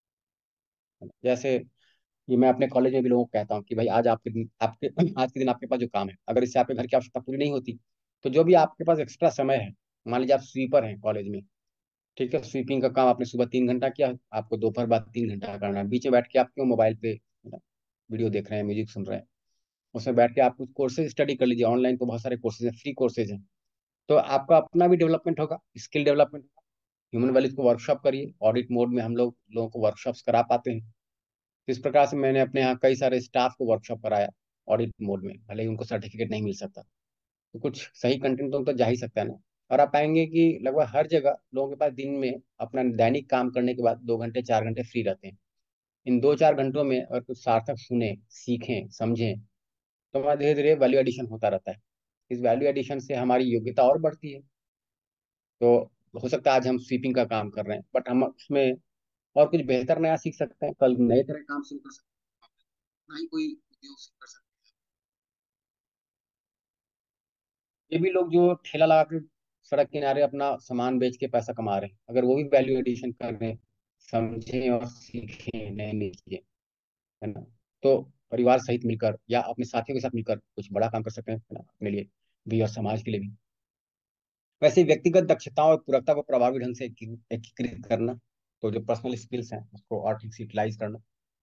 जैसे ये मैं अपने कॉलेज में भी लोगों को कहता हूँ कि भाई आज आपके दिन, आपके आज के दिन आपके पास जो काम है, अगर इससे आपके घर की आवश्यकता पूरी नहीं होती, तो जो भी आपके पास एक्स्ट्रा समय है, मान लीजिए आप स्वीपर हैं कॉलेज में, ठीक है, स्वीपिंग का काम आपने सुबह तीन घंटा किया, आपको दोपहर बाद तीन घंटा करना है, बीच में बैठ के आप क्यों मोबाइल पे, है ना, वीडियो देख रहे हैं, म्यूजिक सुन रहे हैं। उसमें बैठ के आप कुछ कोर्सेज स्टडी कर लीजिए, ऑनलाइन तो बहुत सारे कोर्सेज हैं, फ्री कोर्सेज हैं। तो आपका अपना भी डेवलपमेंट होगा, स्किल डेवलपमेंट होगा। ह्यूमन वैल्यूज को वर्कशॉप करिए, ऑडिट मोड में हम लोग लोगों को वर्कशॉप्स करा पाते हैं। तो इस प्रकार से मैंने अपने यहाँ कई सारे स्टाफ को वर्कशॉप कराया ऑडिट मोड में, भले ही उनको सर्टिफिकेट नहीं मिल सकता। तो कुछ सही कंटेंट तो उनको जा ही सकता है ना। और आप पाएंगे कि लगभग हर जगह लोगों के पास दिन में अपना दैनिक काम करने के बाद दो घंटे चार घंटे फ्री रहते हैं। इन दो चार घंटों में अगर कुछ सार्थक सुने, सीखें, समझें, तो हमारा धीरे धीरे वैल्यू एडिशन होता रहता है। इस वैल्यू एडिशन से हमारी योग्यता और बढ़ती है। तो हो सकता है आज हम स्वीपिंग का काम कर रहे हैं, बट हम उसमें और कुछ बेहतर नया सीख सकते हैं, कल नए तरह काम शुरू कर सकते हैं, नई कोई उद्योग शुरू कर सकते हैं। ये भी लोग जो ठेला लगा के सड़क किनारे अपना सामान बेच के पैसा कमा रहे हैं, अगर वो भी वैल्यू एडिशन कर रहे हैं, समझें और सीखें नए नई चीजें, है ना, तो परिवार सहित मिलकर या अपने साथियों के साथ मिलकर कुछ बड़ा काम कर सकते हैं, है ना, अपने लिए भी और समाज के लिए भी। वैसे ही व्यक्तिगत दक्षताओं और पूरकता को प्रभावी ढंग से एकी- एकीकृत करना, तो जो पर्सनल स्किल्स हैं उसको और ठीक से यूटिलाइज करना।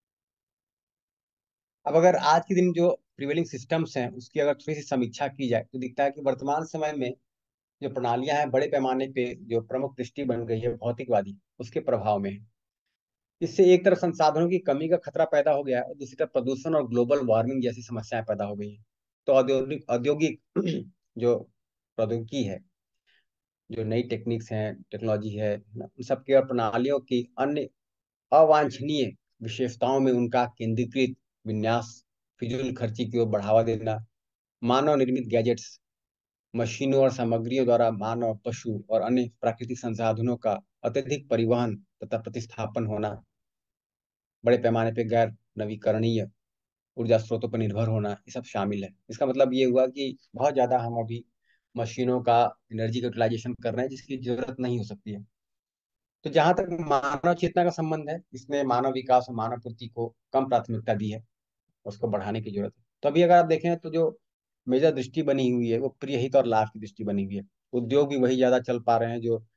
अब अगर आज के दिन जो प्रिवेलिंग सिस्टम्स हैं उसकी अगर थोड़ी सी समीक्षा की जाए तो दिखता है कि वर्तमान समय में जो प्रणालियां हैं बड़े पैमाने पे जो प्रमुख दृष्टि बन गई है भौतिकवादी, उसके प्रभाव में है। इससे एक तरफ संसाधनों की कमी का खतरा पैदा हो गया है और दूसरी तरफ प्रदूषण और ग्लोबल वार्मिंग जैसी समस्याएं पैदा हो गई हैं। तो औद्योगिक औद्योगिक जो प्रौद्योगिकी है, जो नई टेक्निक्स हैं, टेक्नोलॉजी है ना, उन सबकी और प्रणालियों की अन्य अवांछनीय विशेषताओं में उनका केंद्रीकृत विन्यास, फिजूल खर्ची की ओर बढ़ावा देना, मानव निर्मित गैजेट्स, मशीनों और सामग्रियों द्वारा मानव, पशु और अन्य प्राकृतिक संसाधनों का अत्यधिक परिवहन तथा प्रतिस्थापन होना, बड़े पैमाने पर गैर नवीकरणीय ऊर्जा स्रोतों पर निर्भर होना, ये सब शामिल है। इसका मतलब ये हुआ कि बहुत ज्यादा हम अभी मशीनों का एनर्जी का यूटिलाइजेशन कर रहे हैं जिसकी जरूरत नहीं हो सकती है। तो जहां तक मानव चेतना का संबंध है, इसने मानव विकास और मानव पूर्ति को कम प्राथमिकता दी है, उसको बढ़ाने की जरूरत है। तो अभी अगर आप देखें तो जो मेजर दृष्टि बनी हुई है वो प्रिय हित और लाभ की दृष्टि बनी हुई है। उद्योग भी वही ज्यादा चल पा रहे हैं जो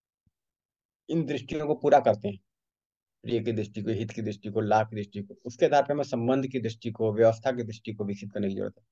इन दृष्टियों को पूरा करते हैं, प्रिय की दृष्टि को, हित की दृष्टि को, लाभ की दृष्टि को। उसके आधार पर हमें संबंध की दृष्टि को, व्यवस्था की दृष्टि को विकसित करने की जरूरत है।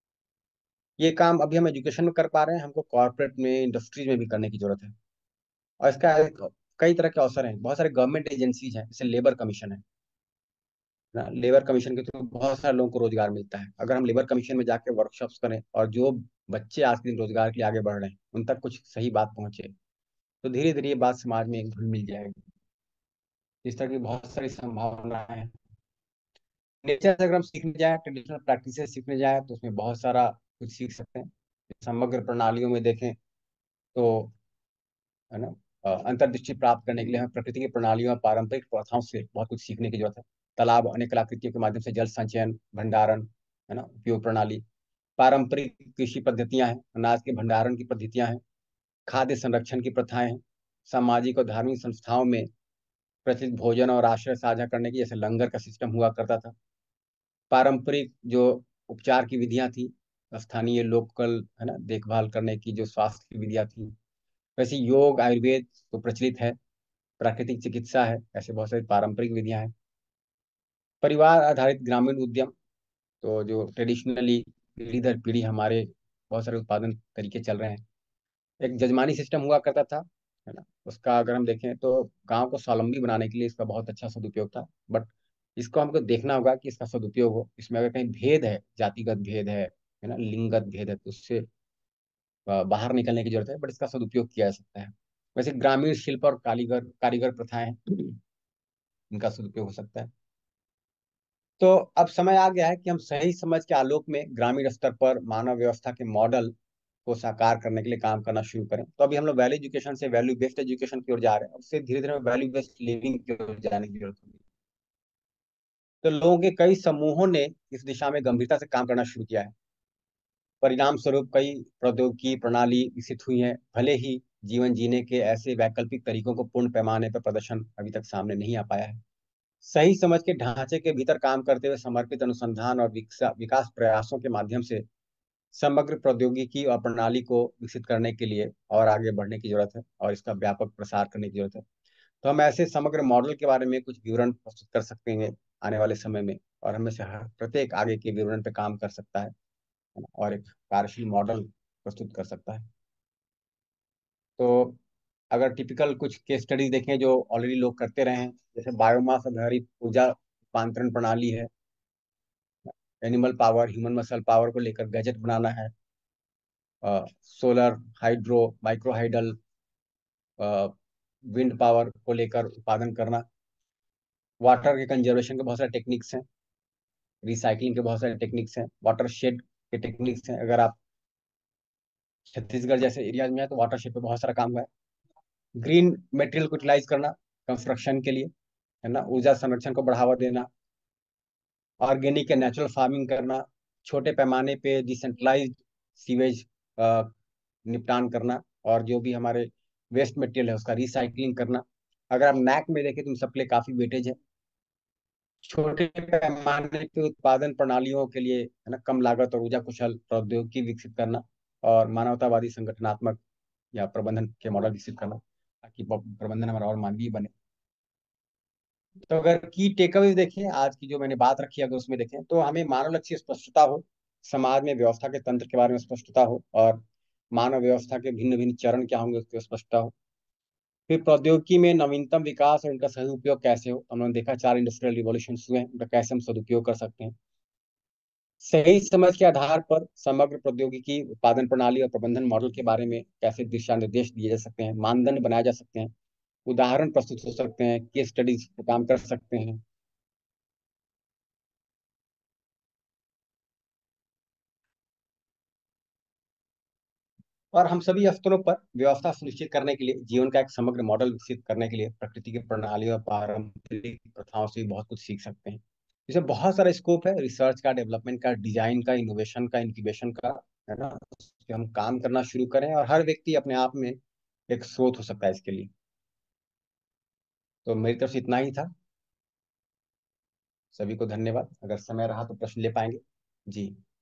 ये काम अभी हम एजुकेशन में कर पा रहे हैं, हमको कॉर्पोरेट में, इंडस्ट्रीज में भी करने की जरूरत है। और इसका एक, कई तरह के अवसर हैं, बहुत सारे गवर्नमेंट एजेंसीज हैं, जैसे लेबर कमीशन है ना। लेबर कमीशन के थ्रू बहुत सारे लोगों को रोजगार मिलता है। अगर हम लेबर कमीशन में जाके वर्कशॉप्स करें और जो बच्चे आज के दिन रोजगार के लिए आगे बढ़ रहे हैं उन तक कुछ सही बात पहुंचे, तो धीरे धीरे ये बात समाज में एक घुल मिल जाएगी। इस तरह की बहुत सारी संभावनाएं हैं। नेचर से अगर हम सीखने जाए, ट्रेडिशनल प्रैक्टिस सीखने जाए, तो उसमें बहुत सारा कुछ सीख सकते हैं। समग्र प्रणालियों में देखें तो, है ना, अ, अंतर्दृष्टि प्राप्त करने के लिए हमें प्रकृति की प्रणालियों और पारंपरिक प्रथाओं से बहुत कुछ सीखने की जरूरत है। तालाब, अनेक कलाकृतियों के माध्यम से जल संचयन, भंडारण, है ना, उपयोग प्रणाली, पारंपरिक कृषि पद्धतियां हैं, अनाज के भंडारण की पद्धतियां हैं, खाद्य संरक्षण की प्रथाएं हैं, सामाजिक और धार्मिक संस्थाओं में प्रचलित भोजन और आश्रय साझा करने की, जैसे लंगर का सिस्टम हुआ करता था, पारंपरिक जो उपचार की विधियां थी, स्थानीय लोकल, है ना, देखभाल करने की जो स्वास्थ्य की विधियां थी, वैसे योग, आयुर्वेद तो प्रचलित है, प्राकृतिक चिकित्सा है, ऐसे बहुत सारी पारंपरिक विधियां हैं। परिवार आधारित ग्रामीण उद्यम, तो जो ट्रेडिशनली पीढ़ी दर पीढ़ी हमारे बहुत सारे उत्पादन तरीके चल रहे हैं। एक जजमानी सिस्टम हुआ करता था, है ना, उसका अगर हम देखें तो गांव को स्वावलंबी बनाने के लिए इसका बहुत अच्छा सदुपयोग था। बट इसको हमको देखना होगा कि इसका सदुपयोग हो, इसमें अगर कहीं भेद है, जातिगत भेद है है ना, लिंगगत भेद है, तो उससे अ, बाहर निकलने की जरूरत है, बट इसका सदुपयोग किया जा सकता है। वैसे ग्रामीण शिल्प और कारीगर कारीगर प्रथाएं हैं, इनका सदुपयोग हो सकता है। तो अब समय आ गया है कि हम सही समझ के आलोक में ग्रामीण स्तर पर मानव व्यवस्था के मॉडल को साकार करने के लिए काम करना शुरू करें। तो अभी हम लोग वैल्यू एजुकेशन से वैल्यू बेस्ड एजुकेशन की ओर जा रहे हैं, उससे धीरे धीरे वैल्यू बेस्ड लिविंग की ओर जाने की जरूरत होगी। तो लोगों के कई समूहों ने इस दिशा में गंभीरता से काम करना शुरू किया है। परिणाम स्वरूप कई प्रौद्योगिकी प्रणाली विकसित हुई हैं, भले ही जीवन जीने के ऐसे वैकल्पिक तरीकों को पूर्ण पैमाने पर प्रदर्शन अभी तक सामने नहीं आ पाया है। सही समझ के ढांचे के भीतर काम करते हुए समर्पित अनुसंधान और विकसा- विकास प्रयासों के माध्यम से समग्र प्रौद्योगिकी और प्रणाली को विकसित करने के लिए और आगे बढ़ने की जरूरत है और इसका व्यापक प्रसार करने की जरूरत है। तो हम ऐसे समग्र मॉडल के बारे में कुछ विवरण प्रस्तुत कर सकते हैं आने वाले समय में, और हमें से हर प्रत्येक आगे के विवरण पे काम कर सकता है है ना, और एक कार्यशील मॉडल प्रस्तुत कर सकता है। तो अगर टिपिकल कुछ केस स्टडीज देखें जो ऑलरेडी लोग करते रहे हैं, जैसे बायोमास आधारित ऊर्जा रूपांतरण प्रणाली है, animal power human muscle power को लेकर गैजेट बनाना है, solar hydro micro hydel wind power को लेकर उत्पादन करना, वाटर के कंजर्वेशन के बहुत सारे टेक्निक्स हैं, रिसाइकलिंग के बहुत सारे टेक्निक्स हैं, वाटर शेड के टेक्निक्स हैं। अगर आप छत्तीसगढ़ जैसे एरिया में है तो वाटर शेड पे बहुत सारा काम हुआ है। ग्रीन मटेरियल को यूटिलाइज करना कंस्ट्रक्शन के लिए, है ना, ऊर्जा संरक्षण को बढ़ावा देना, ऑर्गेनिक या नेचुरल फार्मिंग करना, छोटे पैमाने पे डिसेंट्रलाइज्ड सीवेज निपटान करना, और जो भी हमारे वेस्ट मटेरियल है उसका रिसाइकलिंग करना। अगर आप नैक में देखें तो इन सबके लिए काफी वेटेज है। छोटे पैमाने पे उत्पादन प्रणालियों के लिए, है ना, कम लागत और ऊर्जा कुशल प्रौद्योगिकी विकसित करना, और मानवतावादी संगठनात्मक या प्रबंधन के मॉडल विकसित करना, ताकि प्रबंधन हमारा और मानवीय बने। तो अगर की टेकअवेज देखें आज की जो मैंने बात रखी है, अगर उसमें देखें तो हमें मानव लक्ष्य स्पष्टता हो, समाज में व्यवस्था के तंत्र के बारे में स्पष्टता हो, और मानव व्यवस्था के भिन्न भिन्न चरण क्या होंगे उसकी स्पष्टता हो। फिर प्रौद्योगिकी में नवीनतम विकास और उनका सही उपयोग कैसे हो, हमने देखा चार इंडस्ट्रियल रिवॉल्यूशन हुए हैं, उनका कैसे हम सदुपयोग कर सकते हैं। सही समझ के आधार पर समग्र प्रौद्योगिकी उत्पादन प्रणाली और प्रबंधन मॉडल के बारे में कैसे दिशा निर्देश दिए जा सकते हैं, मानदंड बनाए जा सकते हैं, उदाहरण प्रस्तुत हो सकते हैं, केस स्टडीज पे काम कर सकते हैं। और हम सभी स्तरों पर व्यवस्था सुनिश्चित करने के लिए, जीवन का एक समग्र मॉडल विकसित करने के लिए प्रकृति की प्रणाली और पारंपरिक प्रथाओं से भी बहुत कुछ सीख सकते हैं। इसमें बहुत सारा स्कोप है, रिसर्च का, डेवलपमेंट का, डिजाइन का, इनोवेशन का, इंक्यूबेशन का, है ना, उस पे हम काम करना शुरू करें, और हर व्यक्ति अपने आप में एक स्रोत हो सकता है इसके लिए। तो मेरी तरफ से इतना ही था। सभी को धन्यवाद। अगर समय रहा तो प्रश्न ले पाएंगे। जी।